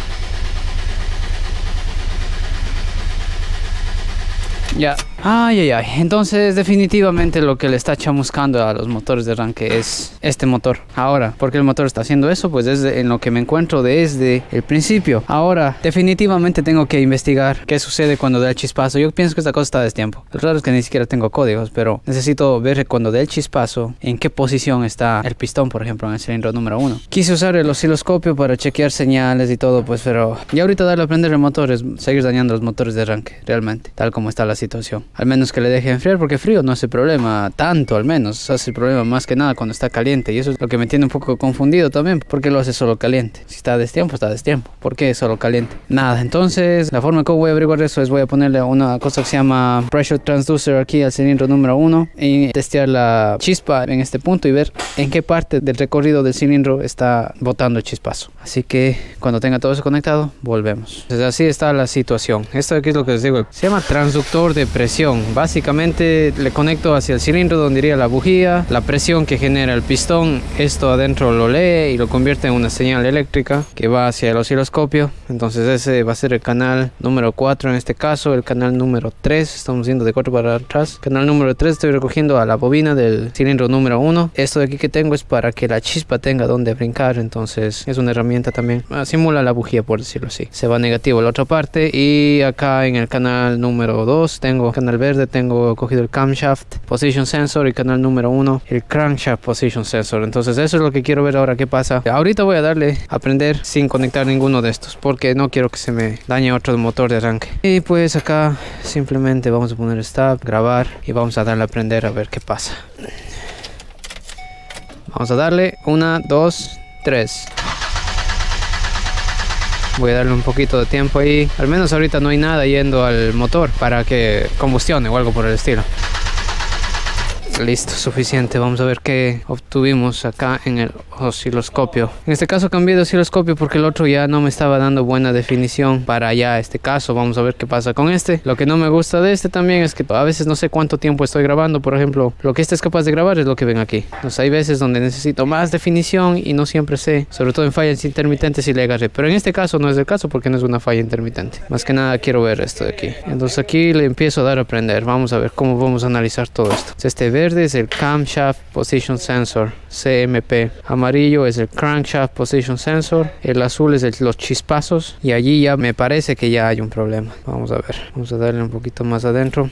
Speaker 1: Ya. Ay, ay, ay. Entonces definitivamente lo que le está chamuscando a los motores de arranque es este motor. Ahora, ¿por qué el motor está haciendo eso? Pues desde en lo que me encuentro desde el principio. Ahora, definitivamente tengo que investigar qué sucede cuando da el chispazo. Yo pienso que esta cosa está a destiempo. Lo raro es que ni siquiera tengo códigos, pero necesito ver cuando da el chispazo en qué posición está el pistón, por ejemplo, en el cilindro número uno. Quise usar el osciloscopio para chequear señales y todo, pues, pero ya ahorita darle a prender el motor es seguir dañando los motores de arranque, realmente, tal como está la situación. al menos que le deje enfriar, porque frío no hace problema tanto, al menos hace problema más que nada cuando está caliente, y eso es lo que me tiene un poco confundido también, porque lo hace solo caliente. Si está a destiempo, está a destiempo. ¿Por qué solo caliente? Nada, entonces la forma como voy a averiguar eso es voy a ponerle una cosa que se llama pressure transducer aquí al cilindro número uno y testear la chispa en este punto y ver en qué parte del recorrido del cilindro está botando el chispazo. Así que cuando tenga todo eso conectado, volvemos. Entonces así está la situación. Esto aquí es lo que les digo, se llama transductor de presión. Básicamente le conecto hacia el cilindro donde iría la bujía, la presión que genera el pistón, esto adentro lo lee y lo convierte en una señal eléctrica que va hacia el osciloscopio. Entonces ese va a ser el canal número cuatro en este caso, el canal número tres, estamos yendo de cuatro para atrás. Canal número tres estoy recogiendo a la bobina del cilindro número uno. Esto de aquí que tengo es para que la chispa tenga donde brincar, entonces es una herramienta también, simula la bujía por decirlo así. Se va negativo la otra parte y acá en el canal número dos tengo canal verde, tengo cogido el camshaft position sensor y canal número uno el crankshaft position sensor. Entonces eso es lo que quiero ver ahora qué pasa. Ahorita voy a darle a prender sin conectar ninguno de estos porque no quiero que se me dañe otro motor de arranque. Y pues acá simplemente vamos a poner stop, grabar y vamos a darle a prender a ver qué pasa. Vamos a darle una, dos, tres. Voy a darle un poquito de tiempo ahí. Al menos ahorita no hay nada yendo al motor para que combustione o algo por el estilo. Listo, suficiente. Vamos a ver qué obtuvimos acá en el osciloscopio. En este caso cambié de osciloscopio porque el otro ya no me estaba dando buena definición para ya este caso. Vamos a ver qué pasa con este. Lo que no me gusta de este también es que a veces no sé cuánto tiempo estoy grabando. Por ejemplo, lo que este es capaz de grabar es lo que ven aquí. Entonces hay veces donde necesito más definición y no siempre sé, sobre todo en fallas intermitentes, si le agarré. Pero en este caso no es el caso porque no es una falla intermitente. Más que nada quiero ver esto de aquí. Entonces aquí le empiezo a dar a aprender. Vamos a ver cómo vamos a analizar todo esto. Este verde es el camshaft position sensor, C M P. Amarillo es el crankshaft position sensor. El azul es el, los chispazos. Y allí ya me parece que ya hay un problema. Vamos a ver. Vamos a darle un poquito más adentro.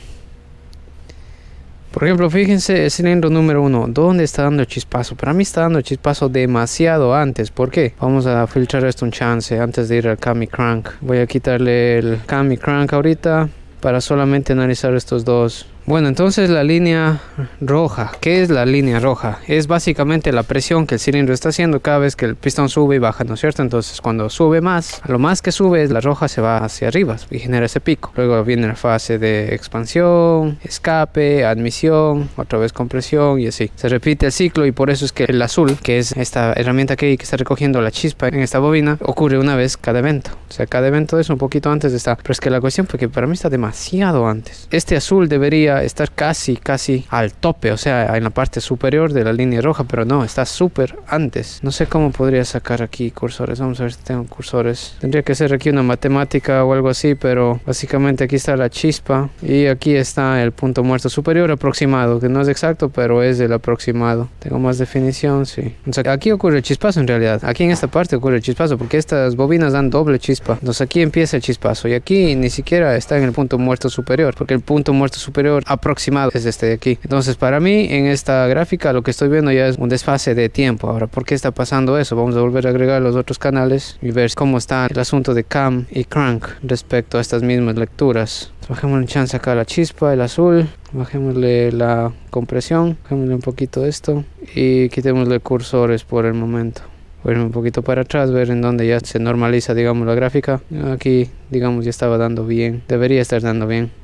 Speaker 1: Por ejemplo, fíjense el cilindro número uno. ¿Dónde está dando el chispazo? Para mí está dando el chispazo demasiado antes. ¿Por qué? Vamos a filtrar esto un chance antes de ir al cam y crank. Voy a quitarle el cam y crank ahorita para solamente analizar estos dos. Bueno, entonces la línea roja, ¿qué es la línea roja? Es básicamente la presión que el cilindro está haciendo cada vez que el pistón sube y baja, ¿no es cierto? Entonces cuando sube más, a lo más que sube, la roja se va hacia arriba y genera ese pico. Luego viene la fase de expansión, escape, admisión, otra vez compresión y así. Se repite el ciclo y por eso es que el azul, que es esta herramienta que, que está recogiendo la chispa en esta bobina, ocurre una vez cada evento. O sea, cada evento es un poquito antes de estar. Pero es que la cuestión fue que para mí está demasiado antes. Este azul debería estar casi casi al tope, o sea, en la parte superior de la línea roja, pero no, está súper antes. No sé cómo podría sacar aquí cursores. Vamos a ver si tengo cursores. Tendría que ser aquí una matemática o algo así, pero básicamente aquí está la chispa y aquí está el punto muerto superior aproximado, que no es exacto, pero es el aproximado. Tengo más definición, sí. O sea, aquí ocurre el chispazo en realidad. Aquí en esta parte ocurre el chispazo porque estas bobinas dan doble chispa. Entonces aquí empieza el chispazo y aquí ni siquiera está en el punto muerto superior, porque el punto muerto superior aproximado es este de aquí. Entonces para mí en esta gráfica lo que estoy viendo ya es un desfase de tiempo. Ahora, ¿por qué está pasando eso? Vamos a volver a agregar los otros canales y ver cómo está el asunto de cam y crank respecto a estas mismas lecturas. Bajémosle un chance acá a la chispa, el azul, bajémosle la compresión, bajémosle un poquito esto y quitémosle cursores por el momento. Voy a ir un poquito para atrás, ver en dónde ya se normaliza, digamos, la gráfica. Aquí, digamos, ya estaba dando bien, debería estar dando bien.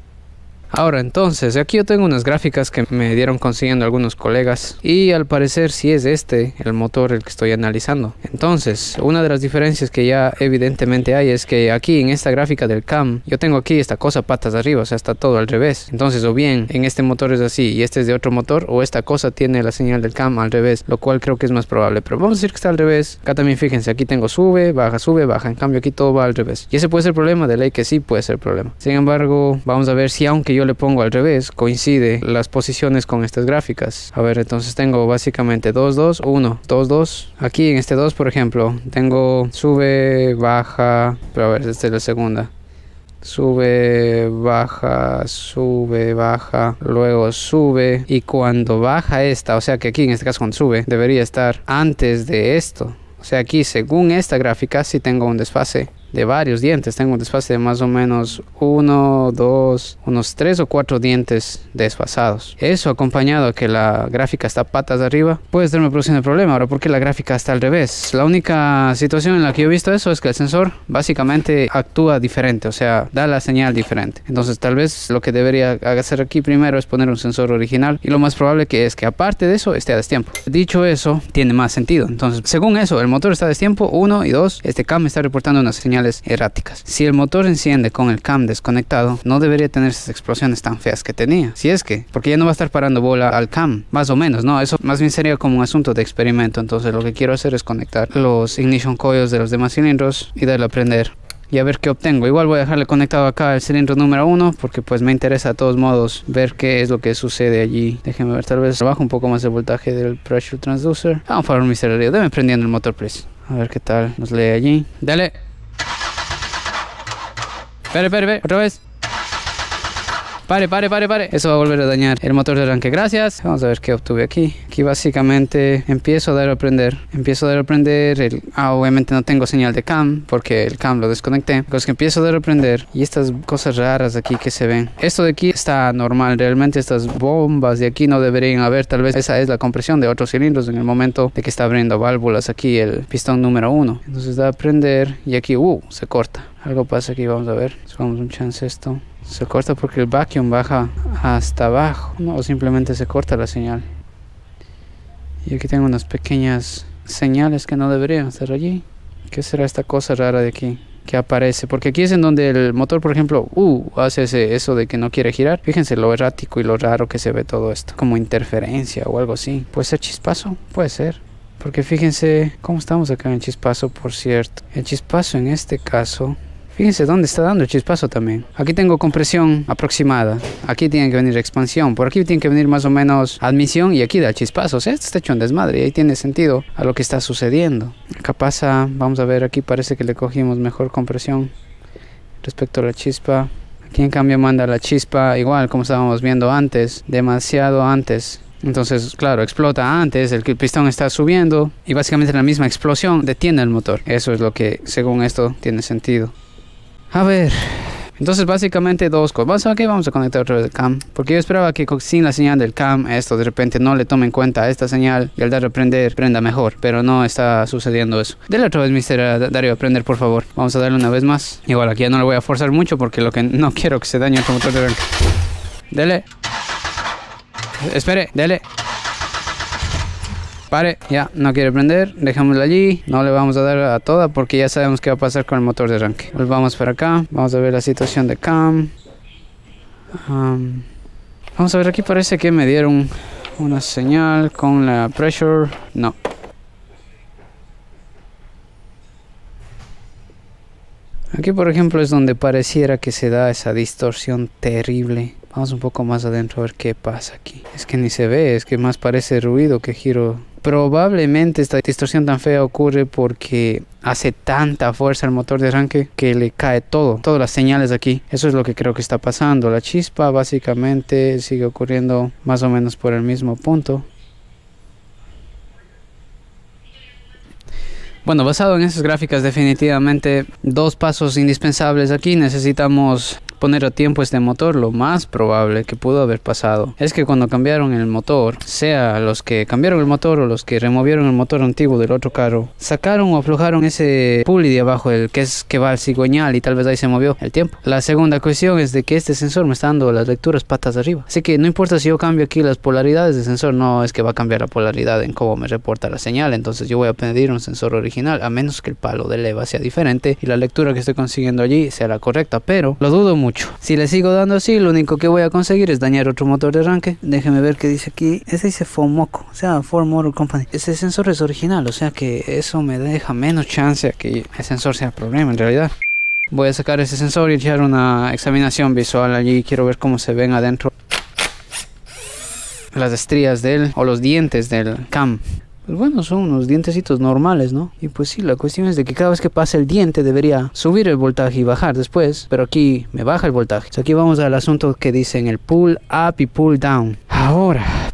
Speaker 1: Ahora entonces, aquí yo tengo unas gráficas que me dieron consiguiendo algunos colegas y al parecer sí es este el motor el que estoy analizando. Entonces, una de las diferencias que ya evidentemente hay es que aquí en esta gráfica del cam, yo tengo aquí esta cosa patas arriba, o sea, está todo al revés. Entonces, o bien en este motor es así y este es de otro motor, o esta cosa tiene la señal del cam al revés, lo cual creo que es más probable. Pero vamos a decir que está al revés. Acá también fíjense, aquí tengo sube, baja, sube, baja. En cambio aquí todo va al revés. Y ese puede ser el problema, de ley que sí puede ser el problema. Sin embargo, vamos a ver si aunque yo le pongo al revés, coincide las posiciones con estas gráficas. A ver, entonces tengo básicamente dos, dos, uno, dos, dos. Aquí en este dos, por ejemplo, tengo sube, baja, pero a ver, esta es la segunda. Sube, baja, sube, baja, luego sube. Y cuando baja esta, o sea que aquí en este caso cuando sube, debería estar antes de esto. O sea aquí según esta gráfica sí tengo un desfase de varios dientes. Tengo un desfase de más o menos uno, dos, unos tres o cuatro dientes desfasados. Eso acompañado a que la gráfica está patas arriba, puede estarme produciendo el problema. Ahora, ¿por qué la gráfica está al revés? La única situación en la que yo he visto eso es que el sensor básicamente actúa diferente, o sea, da la señal diferente. Entonces, tal vez lo que debería hacer aquí primero es poner un sensor original, y lo más probable que es que aparte de eso esté a destiempo. Dicho eso, tiene más sentido. Entonces, según eso, el motor está a destiempo, uno, y dos, este cam está reportando unas señales erráticas. Si el motor enciende con el cam desconectado, no debería tener esas explosiones tan feas que tenía. Si es que, porque ya no va a estar parando bola al cam, más o menos, ¿no? Eso más bien sería como un asunto de experimento. Entonces, lo que quiero hacer es conectar los ignition coils de los demás cilindros y darle a prender y a ver qué obtengo. Igual voy a dejarle conectado acá el cilindro número uno, porque pues me interesa de todos modos ver qué es lo que sucede allí. Déjenme ver, tal vez bajo un poco más el voltaje del pressure transducer. Ah, un favor, mister Río, deme prendiendo el motor, please. A ver qué tal nos lee allí. Dale. Espere, espere, espere, otra vez. Pare, pare, pare, pare. Eso va a volver a dañar el motor de arranque. Gracias. Vamos a ver qué obtuve aquí. Aquí básicamente empiezo a dar a prender. Empiezo a dar a prender. El... Ah, obviamente no tengo señal de cam porque el cam lo desconecté. Pues que empiezo a dar a prender. Y estas cosas raras aquí que se ven. Esto de aquí está normal. Realmente estas bombas de aquí no deberían haber. Tal vez esa es la compresión de otros cilindros en el momento de que está abriendo válvulas aquí el pistón número uno. Entonces da a prender. Y aquí, uh, se corta. Algo pasa aquí. Vamos a ver. Vamos un chance esto. Se corta porque el vacuum baja hasta abajo, ¿no? O simplemente se corta la señal. Y aquí tengo unas pequeñas señales que no deberían estar allí. ¿Qué será esta cosa rara de aquí que aparece? Porque aquí es en donde el motor, por ejemplo, uh, hace ese, eso de que no quiere girar. Fíjense lo errático y lo raro que se ve todo esto. Como interferencia o algo así. ¿Puede ser chispazo? Puede ser. Porque fíjense cómo estamos acá en el chispazo, por cierto. El chispazo en este caso... Fíjense dónde está dando el chispazo también. Aquí tengo compresión aproximada. Aquí tiene que venir expansión. Por aquí tiene que venir más o menos admisión. Y aquí da el chispazo. O sea, esto está hecho un desmadre. Y ahí tiene sentido a lo que está sucediendo. Acá pasa, vamos a ver, aquí parece que le cogimos mejor compresión respecto a la chispa. Aquí en cambio manda la chispa igual como estábamos viendo antes. Demasiado antes. Entonces, claro, explota antes, el pistón está subiendo. Y básicamente la misma explosión detiene el motor. Eso es lo que, según esto, tiene sentido. A ver, entonces básicamente dos cosas. Aquí vamos a conectar otra vez el cam, porque yo esperaba que sin la señal del cam esto de repente no le tome en cuenta esta señal y al dar a prender prenda mejor, pero no está sucediendo eso. Dale otra vez, mister Dario, a prender, por favor. Vamos a darle una vez más. Igual aquí ya no le voy a forzar mucho porque lo que no quiero que se dañe el motor de arranque. Dele. Espere, dele. Pare, ya, no quiere prender, dejémoslo allí, no le vamos a dar a toda porque ya sabemos qué va a pasar con el motor de arranque. Volvamos para acá, vamos a ver la situación de cam. Um, vamos a ver, aquí parece que me dieron una señal con la pressure, no. Aquí por ejemplo es donde pareciera que se da esa distorsión terrible. Vamos un poco más adentro a ver qué pasa aquí. Es que ni se ve, es que más parece ruido que giro. Probablemente esta distorsión tan fea ocurre porque hace tanta fuerza el motor de arranque que le cae todo, todas las señales aquí. Eso es lo que creo que está pasando. La chispa básicamente sigue ocurriendo más o menos por el mismo punto. Bueno, basado en esas gráficas, definitivamente dos pasos indispensables aquí. Necesitamos poner a tiempo este motor. Lo más probable que pudo haber pasado es que cuando cambiaron el motor, sea los que cambiaron el motor o los que removieron el motor antiguo del otro carro, sacaron o aflojaron ese pulley de abajo, el que es que va al cigüeñal, y tal vez ahí se movió el tiempo. La segunda cuestión es de que este sensor me está dando las lecturas patas arriba, así que no importa si yo cambio aquí las polaridades del sensor, no es que va a cambiar la polaridad en cómo me reporta la señal. Entonces yo voy a pedir un sensor original, a menos que el palo de leva sea diferente y la lectura que estoy consiguiendo allí sea la correcta, pero lo dudo mucho. Si le sigo dando así, lo único que voy a conseguir es dañar otro motor de arranque. Déjeme ver qué dice aquí. Ese dice Fomoco, o sea, Ford Motor Company. Ese sensor es original, o sea que eso me deja menos chance a que el sensor sea problema en realidad. Voy a sacar ese sensor y echar una examinación visual allí. Quiero ver cómo se ven adentro las estrías del, o los dientes del cam. Pues bueno, son unos dientecitos normales, ¿no? Y pues sí, la cuestión es de que cada vez que pasa el diente debería subir el voltaje y bajar después, pero aquí me baja el voltaje. Entonces aquí vamos al asunto que dicen el pull up y pull down. Ahora,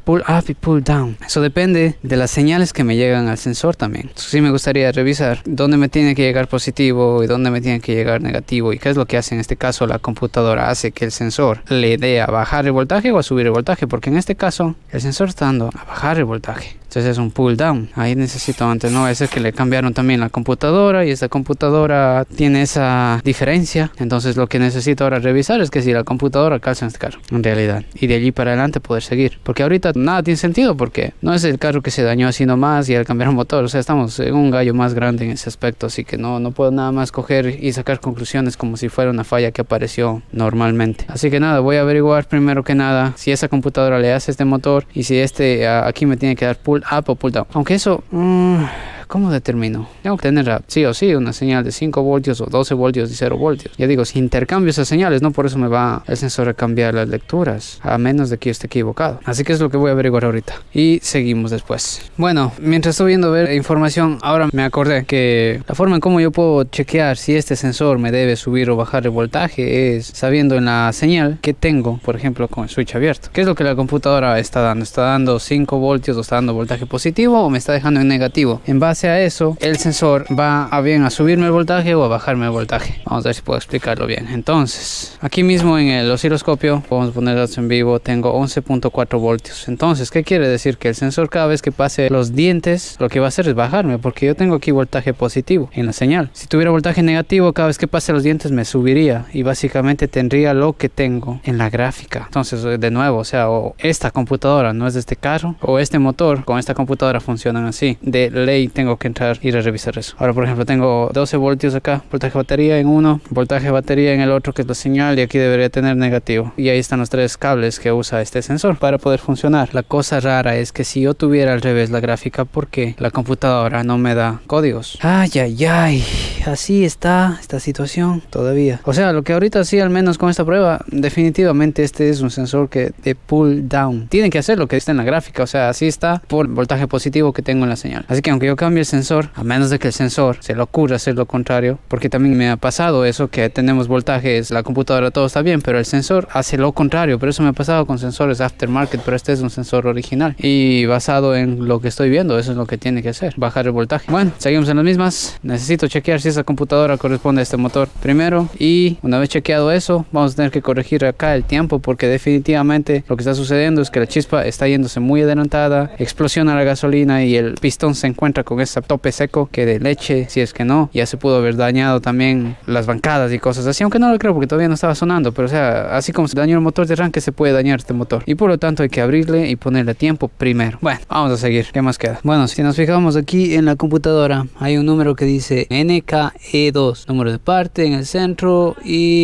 Speaker 1: pull up y pull down. Eso depende de las señales que me llegan al sensor también. Entonces, sí me gustaría revisar dónde me tiene que llegar positivo y dónde me tiene que llegar negativo, y qué es lo que hace en este caso la computadora. Hace que el sensor le dé a bajar el voltaje o a subir el voltaje, porque en este caso el sensor está dando a bajar el voltaje. Entonces es un pull down. Ahí necesito antes, no, ese que le cambiaron también la computadora, y esta computadora tiene esa diferencia. Entonces lo que necesito ahora revisar es que si la computadora calza en este carro en realidad, y de allí para adelante poder seguir, porque ahorita nada tiene sentido, porque no es el carro que se dañó así nomás y al cambiar un motor. O sea, estamos en un gallo más grande en ese aspecto, así que no, no puedo nada más coger y sacar conclusiones como si fuera una falla que apareció normalmente. Así que nada, voy a averiguar primero que nada si esa computadora le hace este motor, y si este uh, aquí me tiene que dar pull up o pull down. Aunque eso, um, ¿cómo determino? Tengo que tener sí o sí una señal de cinco voltios o doce voltios y cero voltios. Ya digo, si intercambio esas señales, no por eso me va el sensor a cambiar las lecturas, a menos de que yo esté equivocado. Así que es lo que voy a averiguar ahorita, y seguimos después. Bueno, mientras estoy viendo ver información, ahora me acordé que la forma en cómo yo puedo chequear si este sensor me debe subir o bajar el voltaje es sabiendo en la señal que tengo, por ejemplo, con el switch abierto. ¿Qué es lo que la computadora está dando? ¿Está dando cinco voltios o está dando voltaje positivo o me está dejando en negativo? En base a eso, el sensor va a bien a subirme el voltaje o a bajarme el voltaje. Vamos a ver si puedo explicarlo bien. Entonces, aquí mismo en el osciloscopio, vamos a poner datos en vivo, tengo once punto cuatro voltios. Entonces, ¿qué quiere decir? Que el sensor, cada vez que pase los dientes, lo que va a hacer es bajarme, porque yo tengo aquí voltaje positivo en la señal. Si tuviera voltaje negativo, cada vez que pase los dientes me subiría, y básicamente tendría lo que tengo en la gráfica. Entonces, de nuevo, o sea, o esta computadora no es de este carro, o este motor con esta computadora funcionan así. De ley tengo que entrar y revisar eso. Ahora, por ejemplo, tengo doce voltios acá, voltaje batería en uno, voltaje batería en el otro, que es la señal, y aquí debería tener negativo. Y ahí están los tres cables que usa este sensor para poder funcionar. La cosa rara es que si yo tuviera al revés la gráfica, ¿por qué la computadora no me da códigos? Ay, ay, ay. Así está esta situación todavía. O sea, lo que ahorita sí, al menos con esta prueba, definitivamente este es un sensor que de pull down. Tiene que hacer lo que está en la gráfica. O sea, así está por voltaje positivo que tengo en la señal. Así que aunque yo cambie el sensor, a menos de que el sensor se le ocurra hacer lo contrario, porque también me ha pasado eso, que tenemos voltajes, la computadora todo está bien, pero el sensor hace lo contrario. Pero eso me ha pasado con sensores aftermarket, pero este es un sensor original y basado en lo que estoy viendo, eso es lo que tiene que hacer, bajar el voltaje. Bueno, seguimos en las mismas. Necesito chequear si esa computadora corresponde a este motor primero, y una vez chequeado eso, vamos a tener que corregir acá el tiempo, porque definitivamente lo que está sucediendo es que la chispa está yéndose muy adelantada, explosiona la gasolina y el pistón se encuentra con ese tope seco que de leche, si es que no, ya se pudo haber dañado también las bancadas y cosas así, aunque no lo creo porque todavía no estaba sonando, pero o sea, así como se dañó el motor de arranque, se puede dañar este motor, y por lo tanto hay que abrirle y ponerle tiempo primero. Bueno, vamos a seguir. ¿Qué más queda? Bueno, si nos fijamos aquí en la computadora, hay un número que dice N K E dos, número de parte en el centro,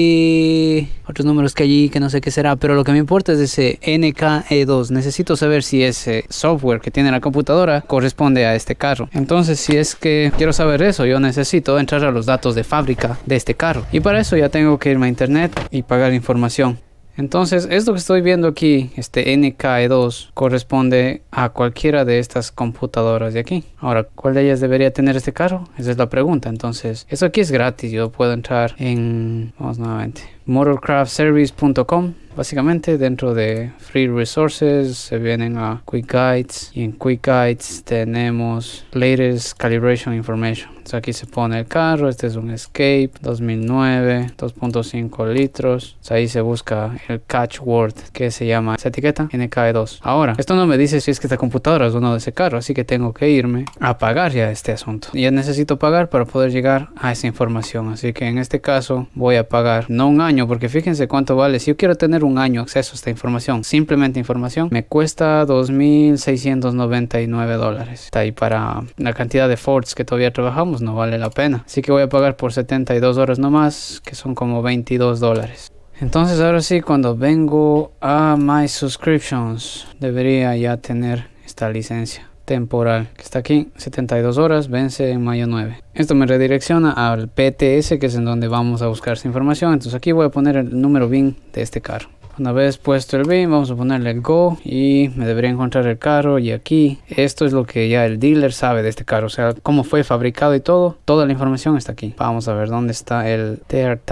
Speaker 1: y otros números que allí que no sé qué será, pero lo que me importa es ese N K E dos. Necesito saber si ese software que tiene la computadora corresponde a este carro. Entonces, si es que quiero saber eso, yo necesito entrar a los datos de fábrica de este carro, y para eso ya tengo que irme a internet y pagar información. Entonces, esto que estoy viendo aquí, este N K E dos, corresponde a cualquiera de estas computadoras de aquí. Ahora, ¿cuál de ellas debería tener este carro? Esa es la pregunta. Entonces, esto aquí es gratis. Yo puedo entrar en, vamos nuevamente, motorcraft service punto com. Básicamente, dentro de Free Resources se vienen a Quick Guides, y en Quick Guides tenemos Latest Calibration Information. Entonces aquí se pone el carro. Este es un Escape dos mil nueve, dos punto cinco litros. Entonces ahí se busca el catch word, que se llama esa etiqueta N K E dos. Ahora, esto no me dice si es que esta computadora es uno de ese carro, así que tengo que irme a pagar ya este asunto. Ya necesito pagar para poder llegar a esa información, así que en este caso voy a pagar no un año, porque fíjense cuánto vale. Si yo quiero tener un año acceso a esta información, simplemente información, me cuesta dos mil seiscientos noventa y nueve dólares. Está ahí, para la cantidad de Fords que todavía trabajamos, no vale la pena. Así que voy a pagar por setenta y dos horas nomás, que son como veintidós dólares. Entonces ahora sí, cuando vengo a My Subscriptions, debería ya tener esta licencia temporal que está aquí, setenta y dos horas, vence en mayo nueve. Esto me redirecciona al P T S, que es en donde vamos a buscar esta información. Entonces aquí voy a poner el número B I N de este carro. Una vez puesto el B I N, vamos a ponerle el Go, y me debería encontrar el carro. Y aquí, esto es lo que ya el dealer sabe de este carro, o sea, cómo fue fabricado y todo. Toda la información está aquí. Vamos a ver dónde está el T R Tag.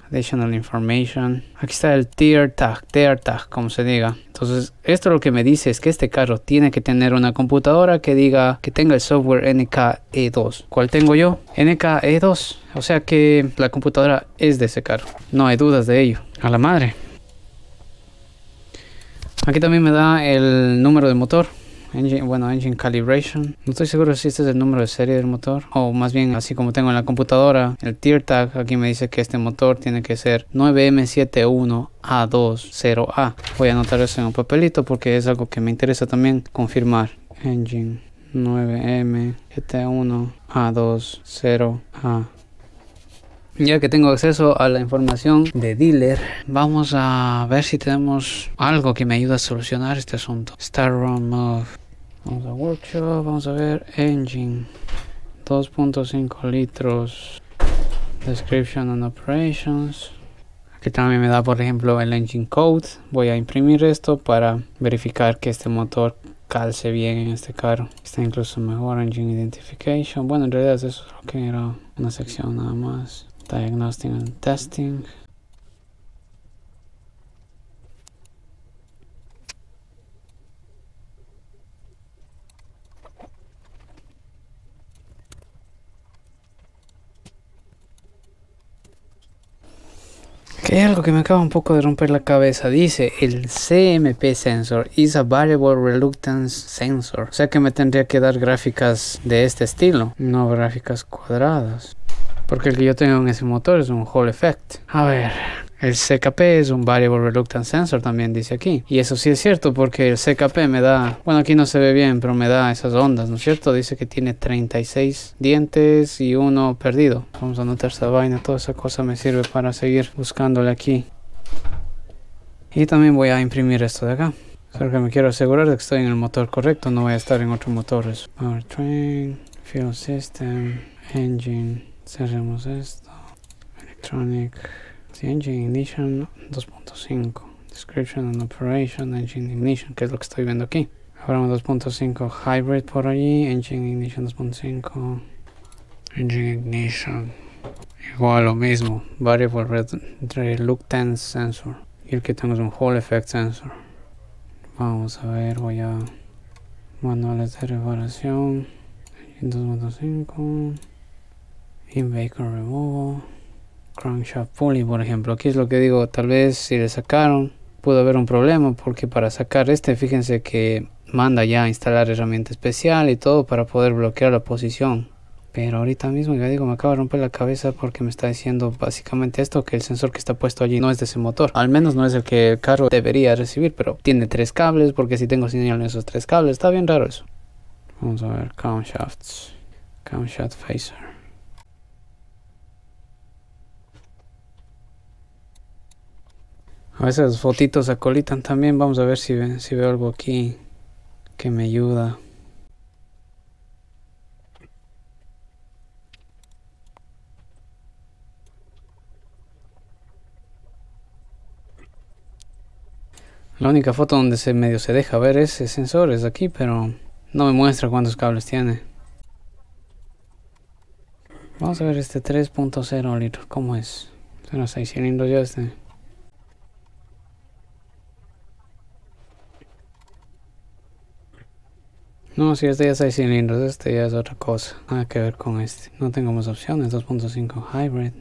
Speaker 1: Additional information. Aquí está el tier tag, tier tag, como se diga. Entonces, esto lo que me dice es que este carro tiene que tener una computadora que diga que tenga el software N K E dos. ¿Cuál tengo yo? N K E dos. O sea que la computadora es de ese carro. No hay dudas de ello. A la madre. Aquí también me da el número de motor. Engine, bueno, engine calibration. No estoy seguro si este es el número de serie del motor, o más bien así como tengo en la computadora el tier tag. Aquí me dice que este motor tiene que ser nueve M siete uno A dos cero A. Voy a anotar eso en un papelito porque es algo que me interesa también confirmar. Engine nueve M siete uno A dos cero A. Ya que tengo acceso a la información de dealer, vamos a ver si tenemos algo que me ayude a solucionar este asunto. Start run move. Vamos a workshop, vamos a ver engine dos punto cinco litros. Description and operations. Aquí también me da, por ejemplo, el engine code. Voy a imprimir esto para verificar que este motor calce bien en este carro. Está incluso mejor. Engine identification. Bueno, en realidad eso es lo que era una sección nada más. Diagnostic and testing. Que hay algo que me acaba un poco de romper la cabeza. Dice el C M P sensor is a variable reluctance sensor. O sea que me tendría que dar gráficas de este estilo, no gráficas cuadradas. Porque el que yo tengo en ese motor es un Hall effect. A ver, el C K P es un Variable Reluctance Sensor, también dice aquí. Y eso sí es cierto porque el C K P me da, bueno, aquí no se ve bien, pero me da esas ondas, ¿no es cierto? Dice que tiene treinta y seis dientes y uno perdido. Vamos a anotar esa vaina, toda esa cosa me sirve para seguir buscándole aquí. Y también voy a imprimir esto de acá. Solo que me quiero asegurar de que estoy en el motor correcto, no voy a estar en otro motor. Powertrain, Fuel System, Engine. Cerremos esto. Electronic. Sí, Engine Ignition dos punto cinco. Description and Operation. Engine Ignition, que es lo que estoy viendo aquí. Ahora dos punto cinco Hybrid por allí. Engine Ignition dos punto cinco. Engine Ignition. Igual lo mismo. Variable Reluctance Sensor. Y el que tengo es un Hall Effect Sensor. Vamos a ver, voy a. Manuales de reparación. Engine dos punto cinco. In-vehicle removal, crankshaft pulley, por ejemplo. Aquí es lo que digo, tal vez si le sacaron pudo haber un problema, porque para sacar este, fíjense que manda ya a instalar herramienta especial y todo para poder bloquear la posición. Pero ahorita mismo, ya digo, me acaba de romper la cabeza porque me está diciendo básicamente esto, que el sensor que está puesto allí no es de ese motor. Al menos no es el que el carro debería recibir, pero tiene tres cables, porque si tengo señal en esos tres cables, está bien raro eso. Vamos a ver, camshafts, camshaft phaser. A veces las fotitos se acolitan también. Vamos a ver si, ve, si veo algo aquí que me ayuda. La única foto donde se medio se deja ver ese sensor es aquí, pero no me muestra cuántos cables tiene. Vamos a ver este tres punto cero litros. ¿Cómo es? Son los seis cilindros ya este. No, si este ya es seis cilindros, este ya es otra cosa. Nada que ver con este. No tengo más opciones. dos punto cinco Hybrid.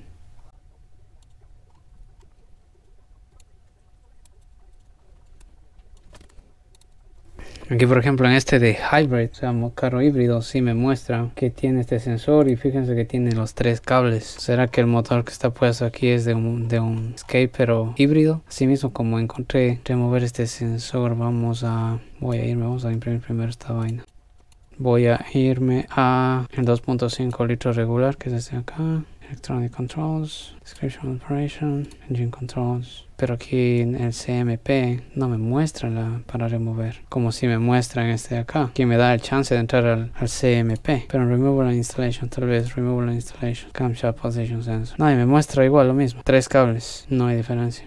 Speaker 1: Aquí por ejemplo en este de Hybrid, o sea, carro híbrido, sí me muestra que tiene este sensor y fíjense que tiene los tres cables. ¿Será que el motor que está puesto aquí es de un, de un Escape pero híbrido? Así mismo como encontré remover este sensor, vamos a... Voy a irme, vamos a imprimir primero esta vaina. Voy a irme a el dos punto cinco litros regular, que es este de acá. Electronic Controls, Description Operation, Engine Controls. Pero aquí en el C M P no me muestra la para remover, como si me muestra en este de acá. Aquí me da el chance de entrar al, al C M P. Pero en Removal and Installation, tal vez Removal and Installation, Camshaft Position Sensor. No, y me muestra igual lo mismo. Tres cables, no hay diferencia.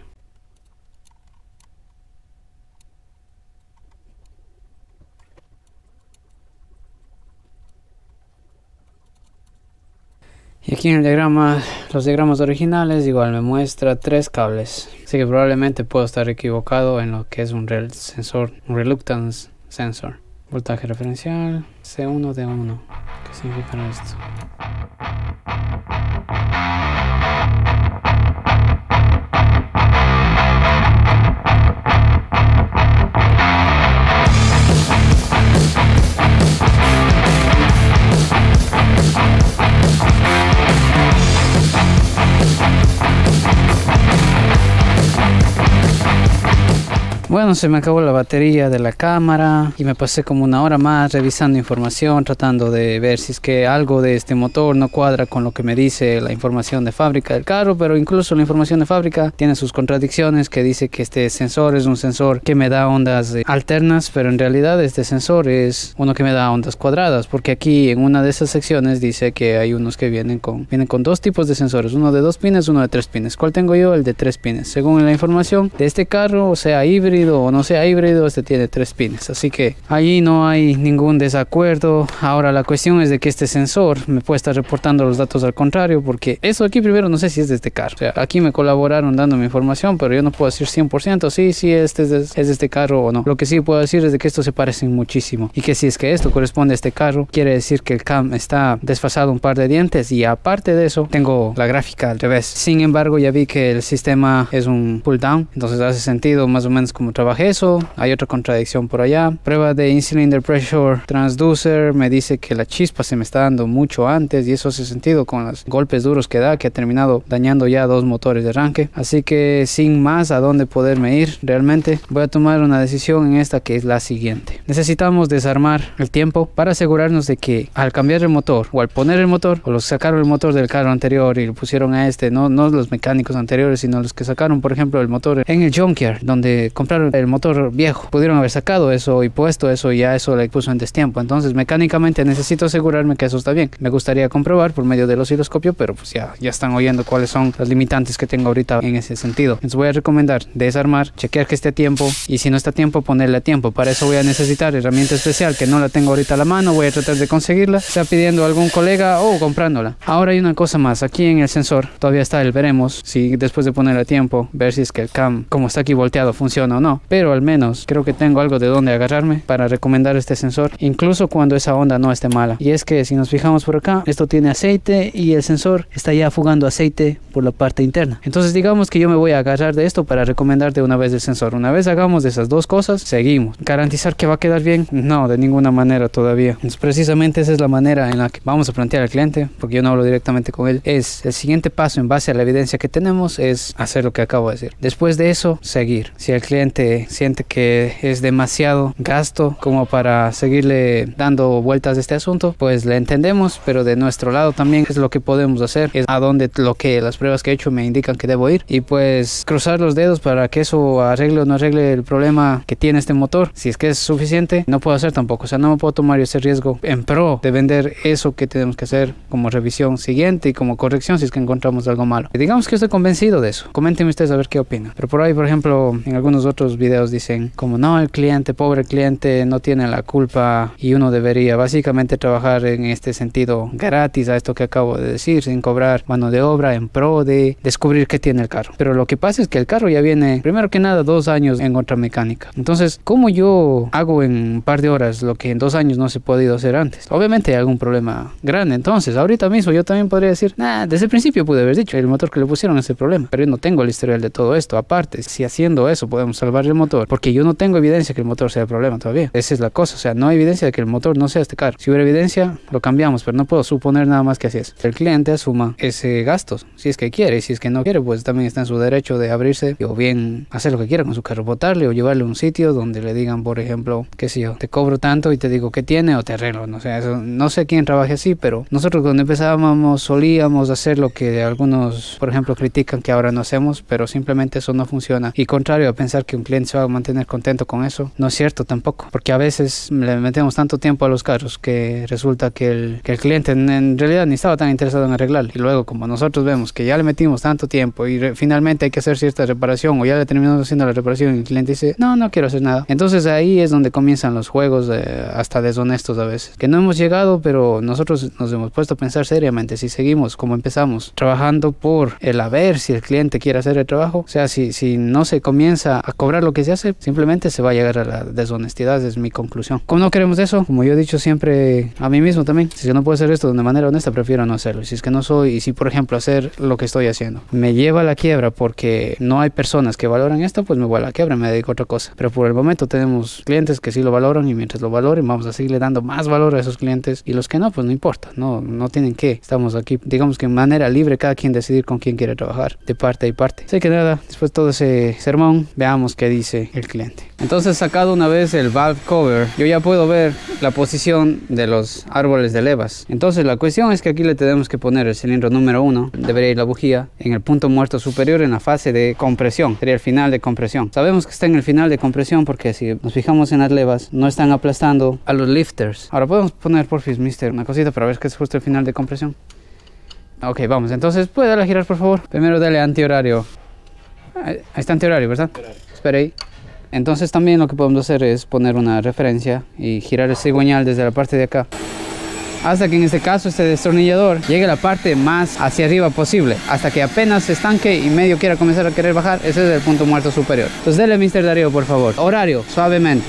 Speaker 1: Y aquí en el diagrama los diagramas originales igual me muestra tres cables, así que probablemente puedo estar equivocado en lo que es un rel sensor, un reluctance sensor. Voltaje referencial C uno D uno. ¿Qué significa esto? Bueno, se me acabó la batería de la cámara y me pasé como una hora más revisando información, tratando de ver si es que algo de este motor no cuadra con lo que me dice la información de fábrica del carro, pero incluso la información de fábrica tiene sus contradicciones, que dice que este sensor es un sensor que me da ondas eh, alternas, pero en realidad este sensor es uno que me da ondas cuadradas, porque aquí en una de esas secciones dice que hay unos que vienen con, vienen con dos tipos de sensores, uno de dos pines, uno de tres pines. ¿Cuál tengo yo? El de tres pines. Según la información de este carro, o sea híbrido o no sea híbrido, este tiene tres pines, así que allí no hay ningún desacuerdo. Ahora la cuestión es de que este sensor me puede estar reportando los datos al contrario, porque eso aquí primero no sé si es de este carro, o sea, aquí me colaboraron dándome información, pero yo no puedo decir cien por ciento sí, sí, este es de, es de este carro o no. Lo que sí puedo decir es de que estos se parecen muchísimo, y que si es que esto corresponde a este carro, quiere decir que el cam está desfasado un par de dientes, y aparte de eso tengo la gráfica al revés. Sin embargo, ya vi que el sistema es un pull down, entonces hace sentido más o menos como trabajé eso. Hay otra contradicción por allá. Prueba de in-cylinder pressure transducer me dice que la chispa se me está dando mucho antes, y eso hace sentido con los golpes duros que da, que ha terminado dañando ya dos motores de arranque. Así que sin más a dónde poderme ir, realmente voy a tomar una decisión en esta, que es la siguiente. Necesitamos desarmar el tiempo para asegurarnos de que al cambiar el motor, o al poner el motor, o los sacaron el motor del carro anterior y lo pusieron a este, no, no los mecánicos anteriores, sino los que sacaron por ejemplo el motor en el junkyard, donde compraron el motor viejo, pudieron haber sacado eso y puesto eso, y ya eso le puso en destiempo. Entonces mecánicamente necesito asegurarme que eso está bien. Me gustaría comprobar por medio del osciloscopio, pero pues ya, ya están oyendo cuáles son las limitantes que tengo ahorita en ese sentido. Entonces voy a recomendar desarmar, chequear que esté a tiempo, y si no está a tiempo, ponerle a tiempo. Para eso voy a necesitar herramienta especial que no la tengo ahorita a la mano. Voy a tratar de conseguirla, sea pidiendo a algún colega o comprándola. Ahora hay una cosa más, aquí en el sensor todavía está el veremos, si después de ponerle a tiempo, ver si es que el cam, como está aquí volteado, funciona o no, pero al menos creo que tengo algo de donde agarrarme para recomendar este sensor, incluso cuando esa onda no esté mala. Y es que si nos fijamos por acá, esto tiene aceite y el sensor está ya fugando aceite por la parte interna. Entonces digamos que yo me voy a agarrar de esto para recomendar de una vez el sensor. Una vez hagamos de esas dos cosas, seguimos. ¿Garantizar que va a quedar bien? No, de ninguna manera todavía. Entonces, precisamente esa es la manera en la que vamos a plantear al cliente, porque yo no hablo directamente con él. Es el siguiente paso en base a la evidencia que tenemos, es hacer lo que acabo de decir. Después de eso, seguir. Si el cliente siente que es demasiado gasto como para seguirle dando vueltas a este asunto, pues le entendemos, pero de nuestro lado también es lo que podemos hacer, es a donde lo que las pruebas que he hecho me indican que debo ir, y pues cruzar los dedos para que eso arregle o no arregle el problema que tiene este motor. Si es que es suficiente, no puedo hacer tampoco, o sea, no me puedo tomar ese riesgo en pro de vender eso que tenemos que hacer como revisión siguiente y como corrección si es que encontramos algo malo. Y digamos que estoy convencido de eso. Coméntenme ustedes a ver qué opinan. Pero por ahí, por ejemplo, en algunos otros videos dicen como no, el cliente, pobre cliente, no tiene la culpa y uno debería básicamente trabajar en este sentido gratis a esto que acabo de decir, sin cobrar mano de obra, en pro de descubrir qué tiene el carro. Pero lo que pasa es que el carro ya viene, primero que nada, dos años en otra mecánica. Entonces, ¿cómo yo hago en un par de horas lo que en dos años no se ha podido hacer antes? Obviamente hay algún problema grande. Entonces, ahorita mismo yo también podría decir, nah, desde el principio pude haber dicho, el motor que le pusieron es el problema, pero yo no tengo el historial de todo esto. Aparte, si haciendo eso podemos salvar el motor, porque yo no tengo evidencia que el motor sea el problema todavía. Esa es la cosa, o sea, no hay evidencia de que el motor no sea este carro. Si hubiera evidencia, lo cambiamos, pero no puedo suponer nada más que así es. El cliente asuma ese gasto, si es que quiere, y si es que no quiere, pues también está en su derecho de abrirse, o bien hacer lo que quiera con su carro, botarle o llevarle a un sitio donde le digan, por ejemplo, qué sé yo, te cobro tanto y te digo qué tiene o te arreglo, no sé, eso, no sé quién trabaje así, pero nosotros cuando empezábamos solíamos hacer lo que algunos, por ejemplo, critican que ahora no hacemos, pero simplemente eso no funciona. Y contrario a pensar que un cliente cliente se va a mantener contento con eso. No es cierto tampoco, porque a veces le metemos tanto tiempo a los carros que resulta que el, que el cliente en, en realidad ni estaba tan interesado en arreglar. Y luego, como nosotros vemos que ya le metimos tanto tiempo y re, finalmente hay que hacer cierta reparación o ya le terminamos haciendo la reparación y el cliente dice, no, no quiero hacer nada. Entonces ahí es donde comienzan los juegos eh, hasta deshonestos a veces. Que no hemos llegado, pero nosotros nos hemos puesto a pensar seriamente si seguimos como empezamos, trabajando por el a ver si el cliente quiere hacer el trabajo. O sea, si, si no se comienza a cobrar lo que se hace, simplemente se va a llegar a la deshonestidad, es mi conclusión. Como no queremos eso, como yo he dicho siempre a mí mismo también, si no puedo hacer esto de manera honesta, prefiero no hacerlo. Si es que no soy, y si por ejemplo hacer lo que estoy haciendo me lleva a la quiebra porque no hay personas que valoran esto, pues me voy a la quiebra, me dedico a otra cosa. Pero por el momento tenemos clientes que sí lo valoran y mientras lo valoren vamos a seguirle dando más valor a esos clientes, y los que no, pues no importa, no, no tienen que. Estamos aquí, digamos que en manera libre, cada quien decidir con quién quiere trabajar, de parte y parte. Así que nada, después de todo ese sermón, veamos qué dice el cliente. Entonces, sacado una vez el valve cover, yo ya puedo ver la posición de los árboles de levas. Entonces la cuestión es que aquí le tenemos que poner el cilindro número uno, debería ir la bujía en el punto muerto superior en la fase de compresión, sería el final de compresión. Sabemos que está en el final de compresión porque si nos fijamos en las levas no están aplastando a los lifters. Ahora podemos poner porfis, mister, una cosita para ver que es justo el final de compresión. Ok, vamos, entonces puede darle a girar por favor. Primero dale antihorario. Ahí está antihorario, ¿verdad? Espera ahí. Entonces también lo que podemos hacer es poner una referencia y girar el cigüeñal desde la parte de acá hasta que en este caso este destornillador llegue a la parte más hacia arriba posible, hasta que apenas se estanque y medio quiera comenzar a querer bajar. Ese es el punto muerto superior. Entonces dele, mister Darío, por favor. Horario, suavemente.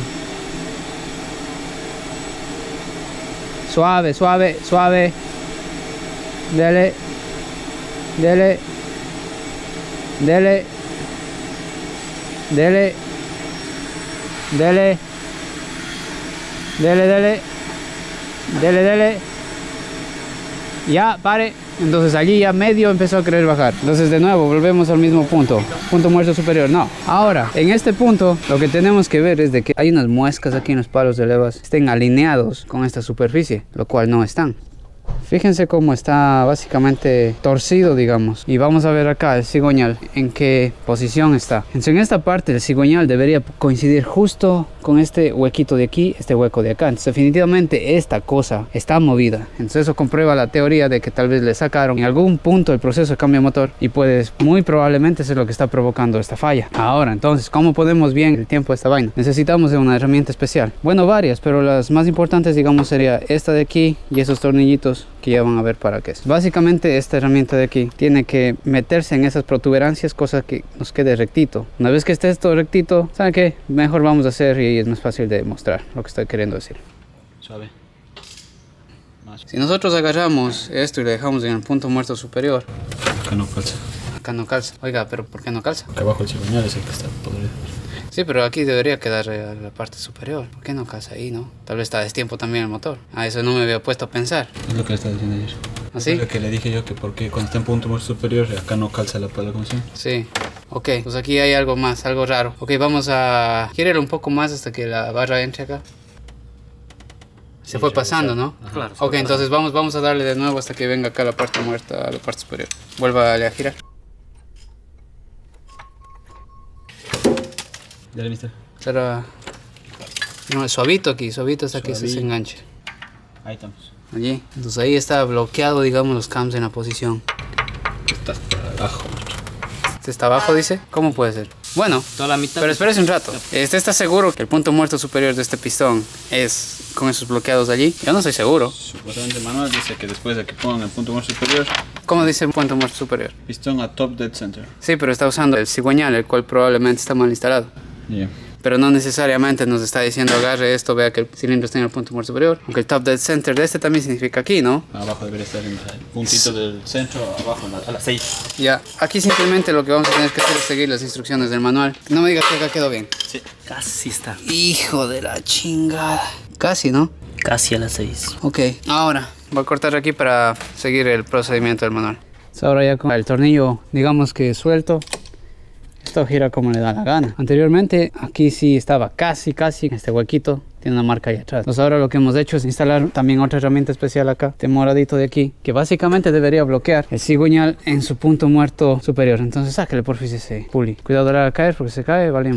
Speaker 1: Suave, suave, suave. Dele. Dele. Dele. Dele. Dele. Dele, dele. Dele, dele. Ya, pare. Entonces allí ya medio empezó a querer bajar. Entonces de nuevo volvemos al mismo punto. Punto muerto superior. No. Ahora, en este punto lo que tenemos que ver es de que hay unas muescas aquí en los palos de levas. Estén alineados con esta superficie, lo cual no están. Fíjense cómo está básicamente torcido, digamos. Y vamos a ver acá el cigüeñal, en qué posición está. Entonces, en esta parte el cigüeñal debería coincidir justo con este huequito de aquí, este hueco de acá. Entonces definitivamente esta cosa está movida. Entonces eso comprueba la teoría de que tal vez le sacaron en algún punto el proceso de cambio de motor y puede muy probablemente ser lo que está provocando esta falla. Ahora, entonces, ¿cómo podemos bien el tiempo de esta vaina? Necesitamos de una herramienta especial. Bueno, varias, pero las más importantes, digamos, sería esta de aquí y esos tornillitos que ya van a ver para qué es. Básicamente esta herramienta de aquí tiene que meterse en esas protuberancias, cosa que nos quede rectito. Una vez que esté esto rectito, ¿saben qué? Mejor vamos a hacer y es más fácil de mostrar lo que estoy queriendo decir.
Speaker 2: Suave. Más.
Speaker 1: Si nosotros agarramos esto y le dejamos en el punto muerto superior,
Speaker 2: Acá no calza.
Speaker 1: acá no calza. Oiga, pero ¿por qué no calza?
Speaker 2: Acá abajo el cigüeñal es el que está podrido.
Speaker 1: Sí, pero aquí debería quedar eh, la parte superior. ¿Por qué no calza ahí, no? Tal vez está a destiempo también el motor. A eso no me había puesto a pensar.
Speaker 2: Es lo que le estaba diciendo ayer.
Speaker 1: ¿Así?
Speaker 2: Es lo que le dije yo, que porque cuando está en punto muerto superior, acá no calza la pala con sí.
Speaker 1: Sí. Ok, pues aquí hay algo más, algo raro. Ok, vamos a girar un poco más hasta que la barra entre acá. Se fue pasando, ¿no?
Speaker 2: Ajá. Claro.
Speaker 1: Ok, entonces vamos, vamos a darle de nuevo hasta que venga acá la parte muerta, la parte superior. Vuelva a girar.
Speaker 2: Dale, mister.
Speaker 1: Será... No, suavito aquí, suavito hasta que se
Speaker 2: Suavito.
Speaker 1: enganche.
Speaker 2: Ahí estamos.
Speaker 1: Allí. Entonces ahí está bloqueado, digamos, los cams en la posición.
Speaker 2: Está hasta abajo.
Speaker 1: ¿Este está abajo, dice? ¿Cómo puede ser? Bueno,
Speaker 2: Toda la mitad.
Speaker 1: pero espérese un rato. ¿Este está seguro que el punto muerto superior de este pistón es con esos bloqueados allí? Yo no estoy seguro.
Speaker 2: Supuestamente el manual dice que después de que pongan el punto muerto superior,
Speaker 1: ¿Cómo dice el punto muerto superior?
Speaker 2: pistón a top dead center.
Speaker 1: Sí, pero está usando el cigüeñal, el cual probablemente está mal instalado.
Speaker 2: Yeah.
Speaker 1: Pero no necesariamente nos está diciendo agarre esto, vea que el cilindro está en el punto muerto superior. Aunque el top dead center de este también significa aquí, ¿no?
Speaker 2: Abajo debería estar en el puntito del centro, abajo en la- a las seis.
Speaker 1: Ya, aquí simplemente lo que vamos a tener que hacer es seguir las instrucciones del manual. No me digas que acá quedó bien.
Speaker 2: Sí.
Speaker 3: Casi está.
Speaker 1: Hijo de la chingada. Casi, ¿no?
Speaker 3: Casi a las seis.
Speaker 1: Ok, ahora voy a cortar aquí para seguir el procedimiento del manual. Ahora ya con el tornillo, digamos que suelto, esto gira como le da la gana. Anteriormente aquí sí estaba casi, casi en este huequito. Tiene una marca ahí atrás. Entonces ahora lo que hemos hecho es instalar también otra herramienta especial acá, este moradito de aquí, que básicamente debería bloquear el cigüeñal en su punto muerto superior. Entonces sáquele porfis ese puli. Cuidado de la caer porque se cae, valimos.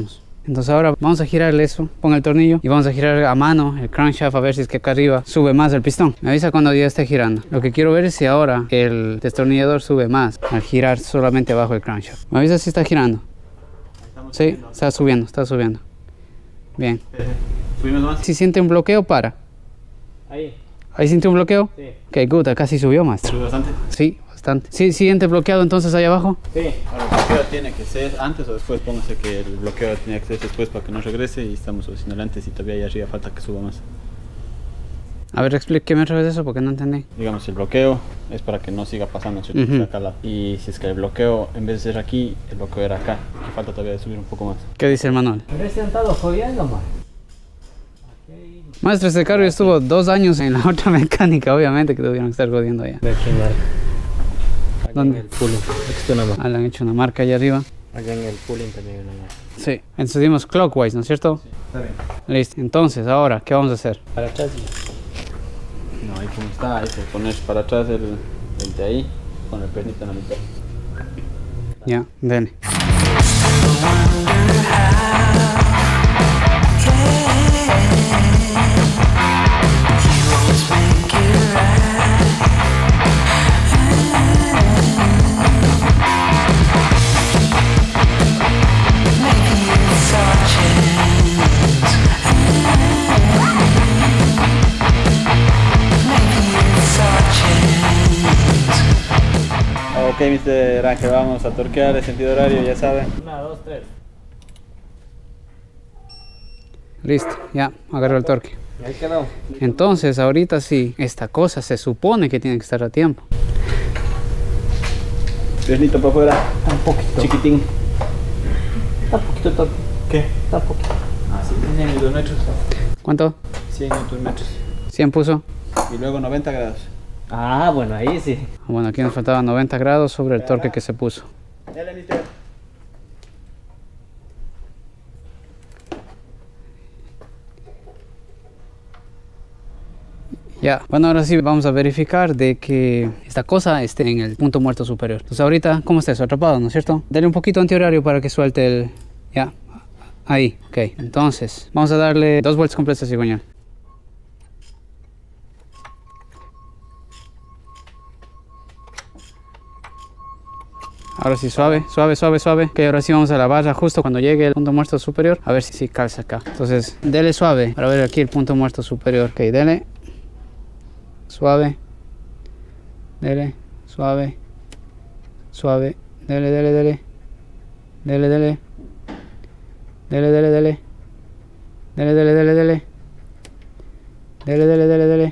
Speaker 1: Entonces ahora vamos a girarle eso, ponga el tornillo y vamos a girar a mano el crankshaft a ver si es que acá arriba sube más el pistón. Me avisa cuando ya esté girando. Lo que quiero ver es si ahora el destornillador sube más al girar solamente abajo el crankshaft. Me avisa si está girando. Sí, está subiendo, está subiendo. Bien.
Speaker 2: ¿Subimos más?
Speaker 1: Si siente un bloqueo, para.
Speaker 3: Ahí.
Speaker 1: ¿Ahí siente un bloqueo?
Speaker 3: Sí.
Speaker 1: Ok, good, acá sí subió más.
Speaker 2: ¿Sube bastante?
Speaker 1: Sí, bastante. Sí, siente bloqueado entonces ahí abajo.
Speaker 3: Sí.
Speaker 2: Ahora, ¿el bloqueo tiene que ser antes o después? Póngase que el bloqueo tiene que ser después para que no regrese y estamos haciendo antes y todavía ahí arriba falta que suba más.
Speaker 1: A ver, explíqueme otra vez eso porque no entendí.
Speaker 2: Digamos, el bloqueo es para que no siga pasando, ¿cierto?
Speaker 1: Ujú.
Speaker 2: Que sea acá al lado. Y si es que el bloqueo, en vez de ser aquí, el bloqueo era acá. Y falta todavía de subir un poco más.
Speaker 1: ¿Qué dice el manual?
Speaker 3: Recién estado jodiendo, man.
Speaker 1: Maestro, este carro estuvo dos años en la otra mecánica, obviamente que tuvieron que estar jodiendo allá.
Speaker 3: Ve aquí, marca. Allá
Speaker 1: ¿Dónde?
Speaker 3: en el pooling. Aquí está una marca.
Speaker 1: Ah, le han hecho una marca allá arriba.
Speaker 3: Allá en el pooling también hay una marca.
Speaker 1: Sí. Entonces dimos clockwise, ¿no es cierto?
Speaker 2: Sí, está bien.
Speaker 1: Listo. Entonces, ahora, ¿qué vamos a hacer?
Speaker 3: Para atrás y...
Speaker 2: No, ahí como está, hay que poner para atrás el, el de ahí, con el pernito en la mitad.
Speaker 1: Ya, dele.
Speaker 2: Ok, mister Ángel, vamos a torquear el sentido horario, ya saben.
Speaker 3: Una, dos, tres.
Speaker 1: Listo, ya, agarró el torque.
Speaker 3: Y ahí quedó.
Speaker 1: Entonces, ahorita sí, esta cosa se supone que tiene que estar a tiempo.
Speaker 2: Piernito para afuera,
Speaker 3: Un poquito.
Speaker 2: chiquitín.
Speaker 3: Está poquito top.
Speaker 2: ¿Qué?
Speaker 3: Está poquito.
Speaker 2: Ah, sí, cien newton metros.
Speaker 1: ¿Cuánto?
Speaker 2: cien newton metros.
Speaker 1: cien puso.
Speaker 2: Y luego noventa grados.
Speaker 3: Ah, bueno, ahí sí.
Speaker 1: Bueno, aquí nos faltaba noventa grados sobre el torque que se puso.
Speaker 2: Dale, mister.
Speaker 1: Ya, bueno, ahora sí vamos a verificar de que esta cosa esté en el punto muerto superior. Entonces ahorita, ¿cómo está eso? Atrapado, ¿no es cierto? Dale un poquito antihorario para que suelte el... Ya, ahí, ok. Entonces, vamos a darle dos vueltas completas a cigüeñal. Ahora sí, suave, suave, suave, suave. Ok, ahora sí vamos a la barra justo cuando llegue el punto muerto superior. A ver si sí calza acá. Entonces, dele suave para ver aquí el punto muerto superior. Ok, dele. Suave. Dele. Suave. Suave. Dele, dele, dele. Dele, dele. Dele, dele, dele. Dele, dele, dele, dele. Dele, dele, dele, dele.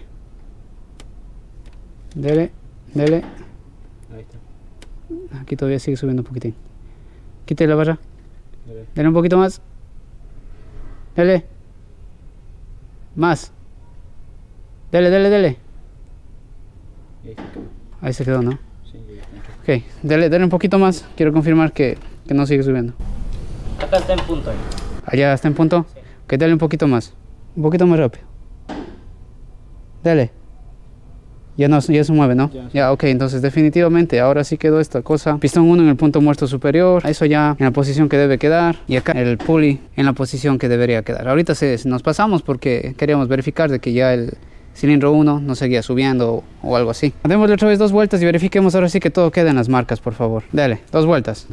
Speaker 1: Dele, dele.
Speaker 2: Ahí está.
Speaker 1: Aquí todavía sigue subiendo un poquitín. Quite la barra.
Speaker 2: Dale.
Speaker 1: Dale un poquito más. Dale. Más. Dele, dele, dele.
Speaker 2: Y ahí se quedó.
Speaker 1: Ahí se quedó, ¿no?
Speaker 2: Sí, ya está.
Speaker 1: Ok, dale, dale un poquito más. Quiero confirmar que, que no sigue subiendo.
Speaker 3: Acá está en punto ahí.
Speaker 1: Allá está en punto.
Speaker 3: Sí.
Speaker 1: Ok, dale un poquito más. Un poquito más rápido. Dale. Ya no, ya se mueve, ¿no?
Speaker 2: Ya.
Speaker 1: Ya, ok, entonces definitivamente ahora sí quedó esta cosa. Pistón uno en el punto muerto superior. Eso ya en la posición que debe quedar. Y acá el pulley en la posición que debería quedar. Ahorita se, nos pasamos porque queríamos verificar de que ya el cilindro uno no seguía subiendo o, o algo así. Démosle otra vez dos vueltas y verifiquemos ahora sí que todo quede en las marcas, por favor. Dale, dos vueltas.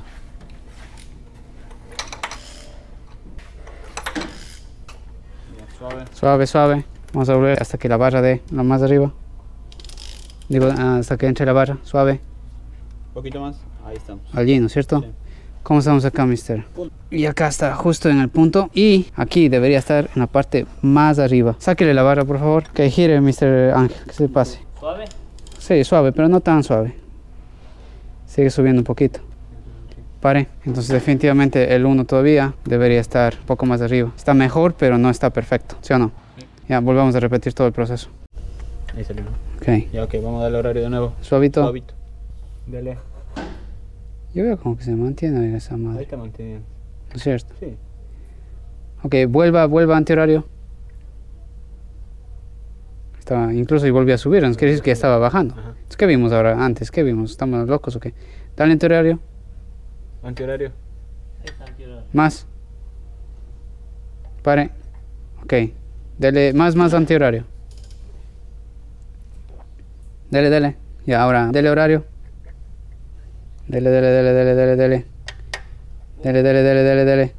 Speaker 2: Ya, suave.
Speaker 1: Suave, suave. Vamos a volver hasta que la barra dé lo más arriba. Digo, hasta que entre la barra. Suave.
Speaker 2: Un poquito más. Ahí estamos.
Speaker 1: Allí, ¿no es cierto?
Speaker 2: Sí.
Speaker 1: ¿Cómo estamos acá, mister? Y acá está, justo en el punto. Y aquí debería estar en la parte más arriba. Sáquele la barra, por favor. Que gire, mister Ángel, que se pase.
Speaker 3: ¿Suave?
Speaker 1: Sí, suave, pero no tan suave. Sigue subiendo un poquito. Pare. Entonces definitivamente el uno todavía debería estar un poco más arriba. Está mejor, pero no está perfecto. ¿Sí o no?
Speaker 2: Sí.
Speaker 1: Ya, volvemos a repetir todo el proceso.
Speaker 2: Ahí salió, ¿no?
Speaker 1: Ok.
Speaker 2: Ya, ok, vamos a darle horario de nuevo.
Speaker 1: Suavito.
Speaker 2: Suavito. Dale.
Speaker 1: Yo veo como que se mantiene bien esa
Speaker 2: Ahí
Speaker 1: madre.
Speaker 2: está manteniendo.
Speaker 1: ¿No es cierto?
Speaker 2: Sí.
Speaker 1: Ok, vuelva, vuelva antihorario. Estaba, incluso y volvió a subir, nos quiere decir que ya estaba bajando.
Speaker 2: Ajá.
Speaker 1: Entonces, ¿qué vimos ahora antes? ¿Qué vimos? ¿Estamos locos o qué? Dale antihorario.
Speaker 2: Antihorario.
Speaker 3: Ahí está, quiero.
Speaker 1: Más. Pare. Ok. Dele más, más antihorario. Dele, dele. Ya, ahora, dele horario. Dele, dele, dele, dele, dele, dele. Dele, dele, dele, dele, dele.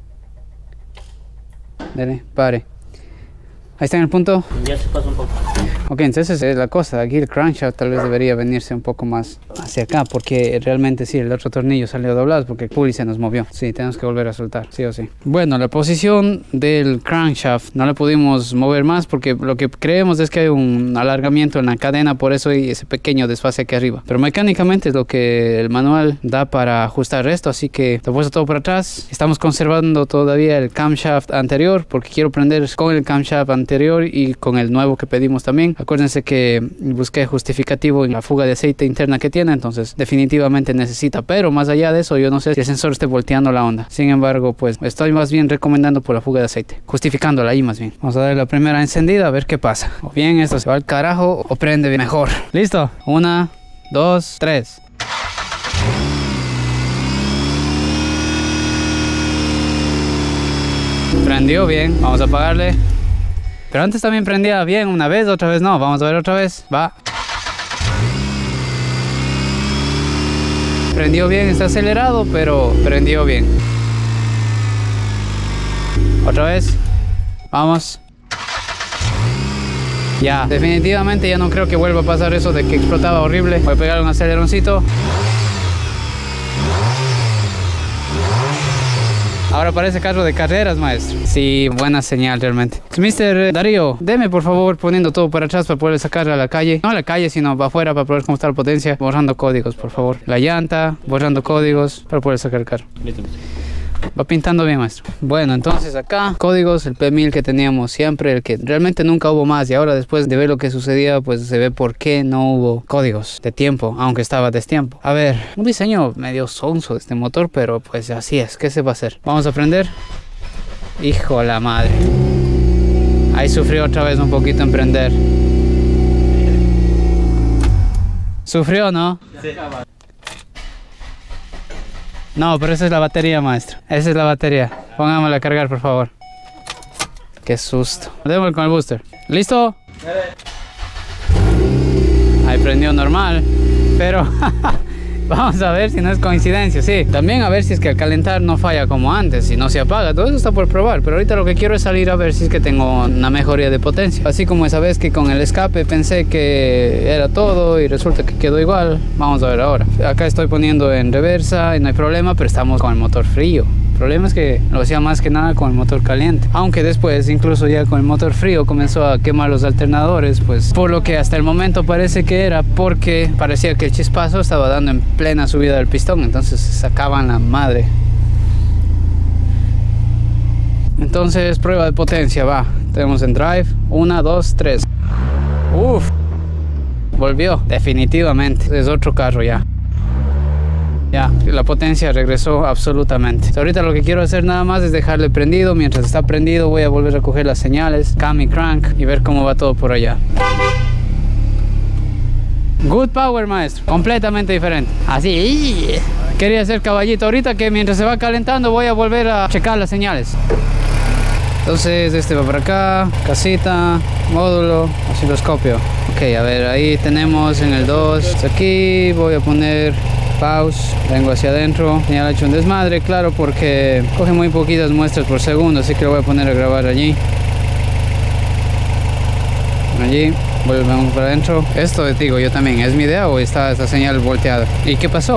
Speaker 1: Dele, pare. Ahí está en el punto.
Speaker 3: Ya se pasa un poco.
Speaker 1: Ok, entonces es la cosa. Aquí el crankshaft tal vez debería venirse un poco más hacia acá. Porque realmente sí, el otro tornillo salió doblado porque el pulley se nos movió. Sí, tenemos que volver a soltar, sí o sí. Bueno, la posición del crankshaft no la pudimos mover más porque lo que creemos es que hay un alargamiento en la cadena. Por eso hay ese pequeño desfase aquí arriba. Pero mecánicamente es lo que el manual da para ajustar esto. Así que lo he puesto todo para atrás. Estamos conservando todavía el camshaft anterior porque quiero prender con el camshaft anterior y con el nuevo que pedimos también. Acuérdense que busqué justificativo en la fuga de aceite interna que tiene, entonces definitivamente necesita, pero más allá de eso yo no sé si el sensor esté volteando la onda. Sin embargo, pues estoy más bien recomendando por la fuga de aceite, justificándola ahí más bien. Vamos a darle la primera encendida a ver qué pasa. O bien esto se va al carajo o prende mejor. ¿Listo? Una, dos, tres. Prendió bien, vamos a apagarle. Pero antes también prendía bien una vez, otra vez no. Vamos a ver otra vez. Va. Prendió bien, está acelerado, pero prendió bien. Otra vez. Vamos. Ya, definitivamente ya no creo que vuelva a pasar eso de que explotaba horrible. Voy a pegar un aceleroncito. Ahora parece carro de carreras, maestro. Sí, buena señal realmente. mister Darío, deme por favor poniendo todo para atrás para poder sacar a la calle. No a la calle, sino para afuera para poder cómo está la potencia. Borrando códigos, por favor. La llanta, borrando códigos para poder sacar el carro.
Speaker 2: Listo.
Speaker 1: Va pintando bien, maestro. Bueno, entonces acá, códigos, el P mil que teníamos siempre, el que realmente nunca hubo más. Y ahora después de ver lo que sucedía, pues se ve por qué no hubo códigos de tiempo, aunque estaba a destiempo. A ver, un diseño medio sonso de este motor, pero pues así es. ¿Qué se va a hacer? Vamos a prender. Hijo de la madre. Ahí sufrió otra vez un poquito en prender. ¿Sufrió, no?
Speaker 2: Sí.
Speaker 1: No, pero esa es la batería, maestro. Esa es la batería. Pongámosla a cargar, por favor. Qué susto. Démosle con el booster. ¿Listo? Ahí prendió normal. Pero vamos a ver si no es coincidencia. Sí, también a ver si es que al calentar no falla como antes. Si no se apaga. Todo eso está por probar. Pero ahorita lo que quiero es salir a ver si es que tengo una mejoría de potencia. Así como esa vez que con el escape pensé que era todo y resulta que quedó igual. Vamos a ver ahora. Acá estoy poniendo en reversa y no hay problema, pero estamos con el motor frío. El problema es que lo hacía más que nada con el motor caliente. Aunque después, incluso ya con el motor frío, comenzó a quemar los alternadores. Pues por lo que hasta el momento parece que era porque parecía que el chispazo estaba dando en plena subida del pistón. Entonces se sacaban la madre. Entonces prueba de potencia, va. Tenemos en drive. Una, dos, tres. Uf. Volvió, definitivamente. Es otro carro ya. Ya, la potencia regresó absolutamente. Ahorita lo que quiero hacer nada más es dejarle prendido. Mientras está prendido voy a volver a coger las señales, cam y crank, y ver cómo va todo por allá. Good power, maestro. Completamente diferente. Así. Quería hacer caballito. Ahorita que mientras se va calentando voy a volver a checar las señales. Entonces este va para acá. Casita, módulo, osciloscopio. Ok, a ver, ahí tenemos en el dos. Aquí voy a poner pause, vengo hacia adentro. Ya le he hecho un desmadre, claro, porque coge muy poquitas muestras por segundo, así que lo voy a poner a grabar allí. Allí, volvemos para adentro. Esto te digo yo también, ¿es mi idea o está esta señal volteada? ¿Y qué pasó?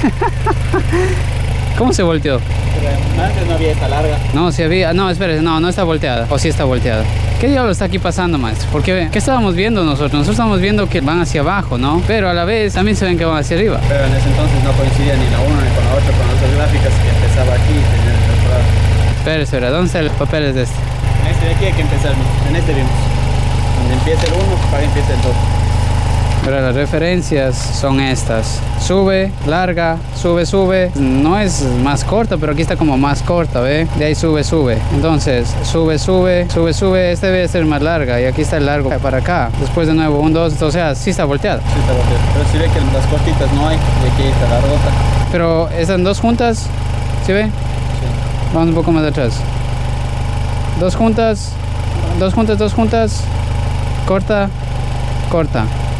Speaker 1: ¿Cómo se volteó?
Speaker 2: Pero antes no había esta larga.
Speaker 1: No, si había, no, espérese, no, no está volteada, o sí está volteada. ¿Qué diablo está aquí pasando, maestro? Porque, ¿qué estábamos viendo nosotros? Nosotros estamos viendo que van hacia abajo, ¿no? Pero a la vez también se ven que van hacia arriba.
Speaker 2: Pero en ese entonces no coincidía ni la una ni con la otra, con las otras gráficas que empezaba aquí y tenía el otro lado.
Speaker 1: Espérese, ¿verdad? ¿Dónde están los papeles de este?
Speaker 2: En este de aquí hay que empezar, en este vimos. Donde empieza el uno, para que empiece el dos.
Speaker 1: Pero las referencias son estas. Sube, larga, sube, sube. No es más corta, pero aquí está como más corta, ¿ve? De ahí sube, sube. Entonces, sube, sube, sube, sube. Este debe ser más larga. Y aquí está el largo para acá. Después de nuevo, un, dos. O sea, sí está volteada.
Speaker 2: Sí está volteada. Pero si ve que las cortitas no hay, y aquí está la largota.
Speaker 1: Pero están dos juntas, ¿sí ve?
Speaker 2: Sí.
Speaker 1: Vamos un poco más atrás. dos juntas, dos juntas, dos juntas, corta, corta.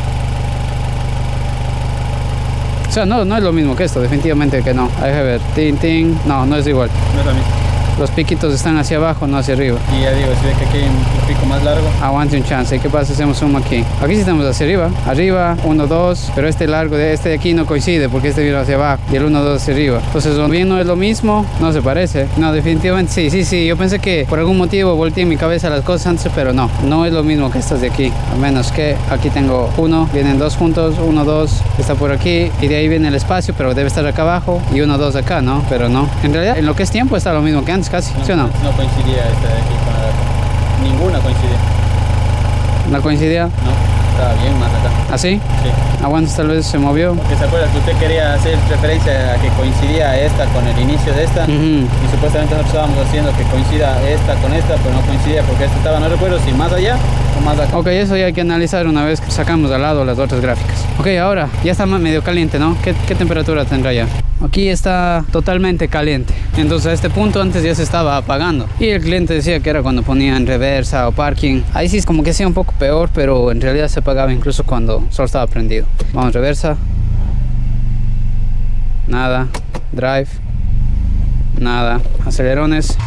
Speaker 1: O sea, no, no es lo mismo que esto, definitivamente que no. Hay que ver, tin, tin, no, no es igual.
Speaker 2: No es la misma.
Speaker 1: Los piquitos están hacia abajo, no hacia arriba.
Speaker 2: Y ya digo, si ve que aquí hay un pico más largo.
Speaker 1: Aguante un chance. ¿Qué pasa si hacemos zoom aquí? Aquí sí estamos hacia arriba. Arriba, uno, dos. Pero este largo de este de aquí no coincide porque este viene hacia abajo. Y el uno, dos hacia arriba. Entonces, o bien no es lo mismo, no se parece. No, definitivamente sí, sí, sí. Yo pensé que por algún motivo volteé en mi cabeza las cosas antes, pero no. No es lo mismo que estas de aquí. A menos que aquí tengo uno, vienen dos juntos, uno, dos. Está por aquí. Y de ahí viene el espacio, pero debe estar acá abajo. Y uno, dos acá, ¿no? Pero no. En realidad, en lo que es tiempo está lo mismo que antes casi. ¿Sí o no?
Speaker 2: No coincidía esta de aquí con la de acá. Ninguna coincidía.
Speaker 1: ¿No coincidía?
Speaker 2: No, estaba bien más acá.
Speaker 1: ¿Así?
Speaker 2: Sí.
Speaker 1: Aguanta, tal vez se movió.
Speaker 2: Porque se acuerda que usted quería hacer referencia a que coincidía esta con el inicio de esta.
Speaker 1: Ujú.
Speaker 2: Y supuestamente nosotros estábamos haciendo que coincida esta con esta, pero no coincidía porque esta estaba, no recuerdo si más allá o más acá.
Speaker 1: Ok, eso ya hay que analizar una vez que sacamos al lado las otras gráficas. Ok, ahora ya está medio caliente, ¿no? ¿Qué, qué temperatura tendrá ya? Aquí está totalmente caliente. Entonces a este punto antes ya se estaba apagando. Y el cliente decía que era cuando ponía en reversa o parking. Ahí sí es como que sea un poco peor, pero en realidad se apagaba incluso cuando solo estaba prendido. Vamos, reversa. Nada. Drive. Nada. Acelerones.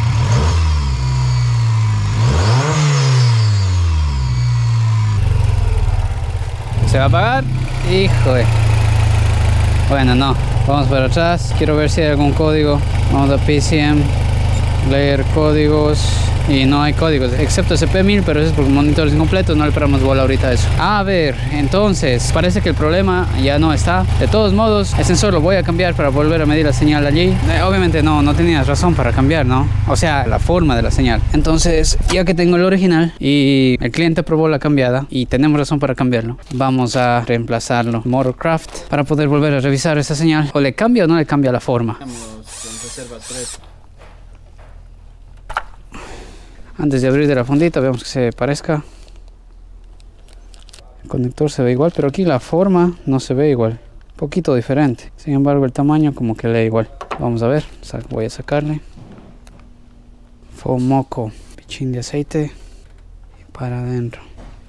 Speaker 1: ¿Se va a apagar? Híjole. Bueno, no. Vamos para atrás. Quiero ver si hay algún código. Vamos a P C M. Leer códigos. Y no hay códigos, excepto ese P mil, pero eso es porque el monitor es incompleto, no le paramos bola ahorita a eso. A ver, entonces, parece que el problema ya no está. De todos modos, el sensor lo voy a cambiar para volver a medir la señal allí. Eh, obviamente no, no tenías razón para cambiar, ¿no? O sea, la forma de la señal. Entonces, ya que tengo el original y el cliente aprobó la cambiada y tenemos razón para cambiarlo, vamos a reemplazarlo Motorcraft para poder volver a revisar esa señal. O le cambia o no le cambia la forma.
Speaker 2: Estamos en reserva tres.
Speaker 1: Antes de abrir de la fundita, vemos que se parezca. El conector se ve igual, pero aquí la forma no se ve igual. Un poquito diferente. Sin embargo, el tamaño como que lee igual. Vamos a ver. Voy a sacarle. Fomoco. Pichín de aceite. Y para adentro.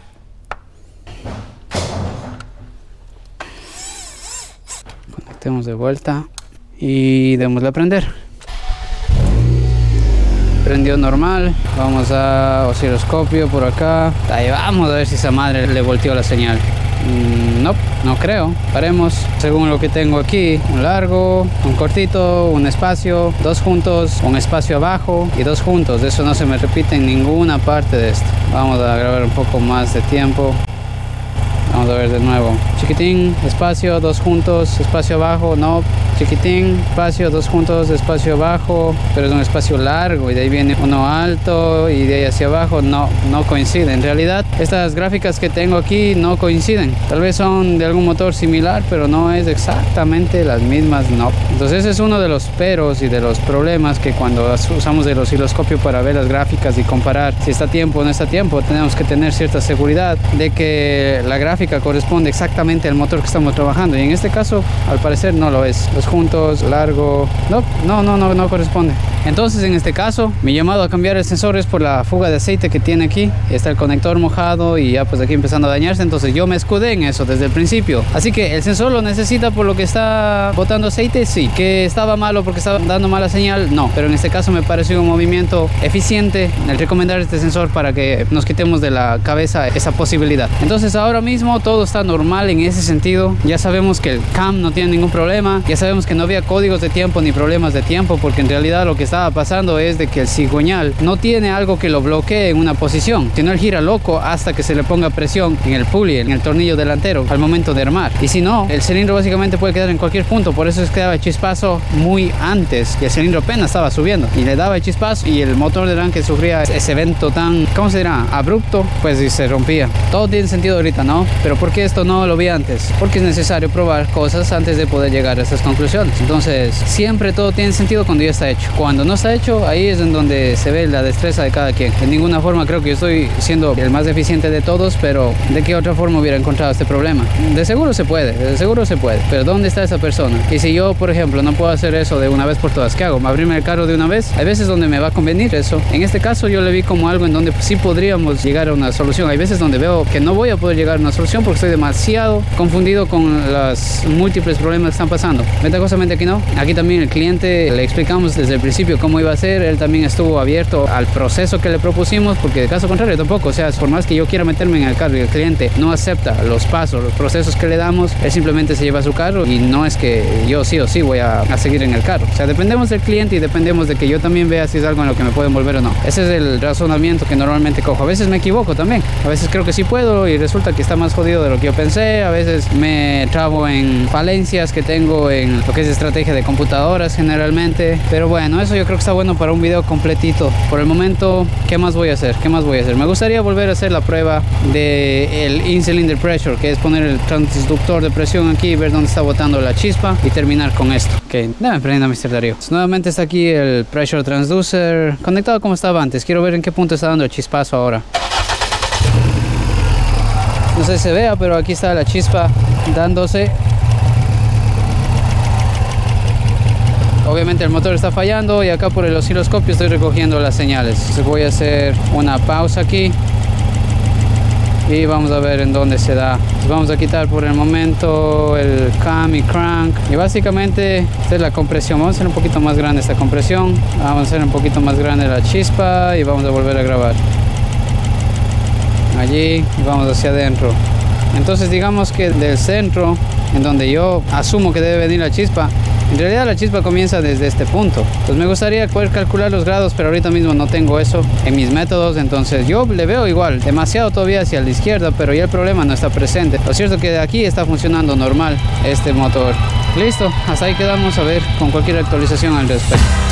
Speaker 1: Conectemos de vuelta. Y démosle a prender. Prendió normal. Vamos a osciloscopio por acá. Ahí vamos a ver si esa madre le volteó la señal. Mm, no, no creo. Paremos. Según lo que tengo aquí, un largo, un cortito, un espacio, dos juntos, un espacio abajo y dos juntos. Eso no se me repite en ninguna parte de esto. Vamos a grabar un poco más de tiempo. Vamos a ver de nuevo. Chiquitín, espacio, dos juntos, espacio abajo, no. Chiquitín, espacio, dos juntos, espacio abajo, pero es un espacio largo y de ahí viene uno alto y de ahí hacia abajo. No, no coincide. En realidad, estas gráficas que tengo aquí no coinciden. Tal vez son de algún motor similar, pero no es exactamente las mismas, no. Entonces ese es uno de los peros y de los problemas que cuando usamos el osciloscopio para ver las gráficas y comparar si está a tiempo o no está a tiempo, tenemos que tener cierta seguridad de que la gráfica corresponde exactamente al motor que estamos trabajando, y en este caso al parecer no lo es. Los juntos, largo, no, no, no, no, no corresponde. Entonces en este caso mi llamado a cambiar el sensor es por la fuga de aceite que tiene aquí. Está el conector mojado y ya pues aquí empezando a dañarse, entonces yo me escudé en eso desde el principio. Así que el sensor lo necesita por lo que está botando aceite, sí. Que estaba malo porque estaba dando mala señal, no. Pero en este caso me pareció un movimiento eficiente el recomendar este sensor para que nos quitemos de la cabeza esa posibilidad. Entonces ahora mismo todo está normal en ese sentido. Ya sabemos que el cam no tiene ningún problema. Ya sabemos que no había códigos de tiempo ni problemas de tiempo, porque en realidad lo que estaba pasando es de que el cigüeñal no tiene algo que lo bloquee en una posición, sino él gira loco hasta que se le ponga presión en el pulley, en el tornillo delantero al momento de armar, y si no, el cilindro básicamente puede quedar en cualquier punto. Por eso es que daba el chispazo muy antes y el cilindro apenas estaba subiendo y le daba el chispazo y el motor de arranque sufría ese evento tan, ¿cómo se dirá?, abrupto, pues y se rompía. Todo tiene sentido ahorita, ¿no? Pero ¿por qué esto no lo vi antes, porque es necesario probar cosas antes de poder llegar a esas conclusiones. Entonces, siempre todo tiene sentido cuando ya está hecho. Cuando no está hecho, ahí es en donde se ve la destreza de cada quien. De ninguna forma creo que yo estoy siendo el más eficiente de todos, pero ¿de qué otra forma hubiera encontrado este problema? De seguro se puede, de seguro se puede, pero ¿dónde está esa persona? Y si yo, por ejemplo, no puedo hacer eso de una vez por todas, ¿qué hago? ¿Abrirme el carro de una vez? Hay veces donde me va a convenir eso. En este caso yo le vi como algo en donde sí podríamos llegar a una solución. Hay veces donde veo que no voy a poder llegar a una solución porque estoy demasiado confundido con los múltiples problemas que están pasando. Ventajosamente aquí no. Aquí también el cliente le explicamos desde el principio cómo iba a ser. Él también estuvo abierto al proceso que le propusimos, porque de caso contrario tampoco. O sea, por más que yo quiera meterme en el carro y el cliente no acepta los pasos, los procesos que le damos, él simplemente se lleva su carro y no es que yo sí o sí voy a, a seguir en el carro. O sea, dependemos del cliente y dependemos de que yo también vea si es algo en lo que me puedo envolver o no. Ese es el razonamiento que normalmente cojo. A veces me equivoco también. A veces creo que sí puedo y resulta que está más jodido de lo que yo pensé. A veces me trabo en falencias que tengo en lo que es estrategia de computadoras generalmente. Pero bueno, eso yo creo que está bueno para un video completito. Por el momento, ¿qué más voy a hacer? ¿Qué más voy a hacer? Me gustaría volver a hacer la prueba del in-cylinder pressure, que es poner el transductor de presión aquí, ver dónde está botando la chispa y terminar con esto. Ok, dame prenda, mister Darío. Nuevamente está aquí el pressure transducer conectado como estaba antes. Quiero ver en qué punto está dando el chispazo ahora. No sé si se vea, pero aquí está la chispa dándose. Obviamente el motor está fallando y acá por el osciloscopio estoy recogiendo las señales. Entonces voy a hacer una pausa aquí y vamos a ver en dónde se da. Entonces vamos a quitar por el momento el cam y crank y básicamente esta es la compresión. Vamos a hacer un poquito más grande esta compresión, vamos a hacer un poquito más grande la chispa y vamos a volver a grabar allí y vamos hacia adentro. Entonces digamos que del centro, en donde yo asumo que debe venir la chispa, en realidad la chispa comienza desde este punto. Pues me gustaría poder calcular los grados, pero ahorita mismo no tengo eso en mis métodos. Entonces yo le veo igual, demasiado todavía hacia la izquierda, pero ya el problema no está presente. Lo cierto es que de aquí está funcionando normal este motor. Listo, hasta ahí quedamos, a ver con cualquier actualización al respecto.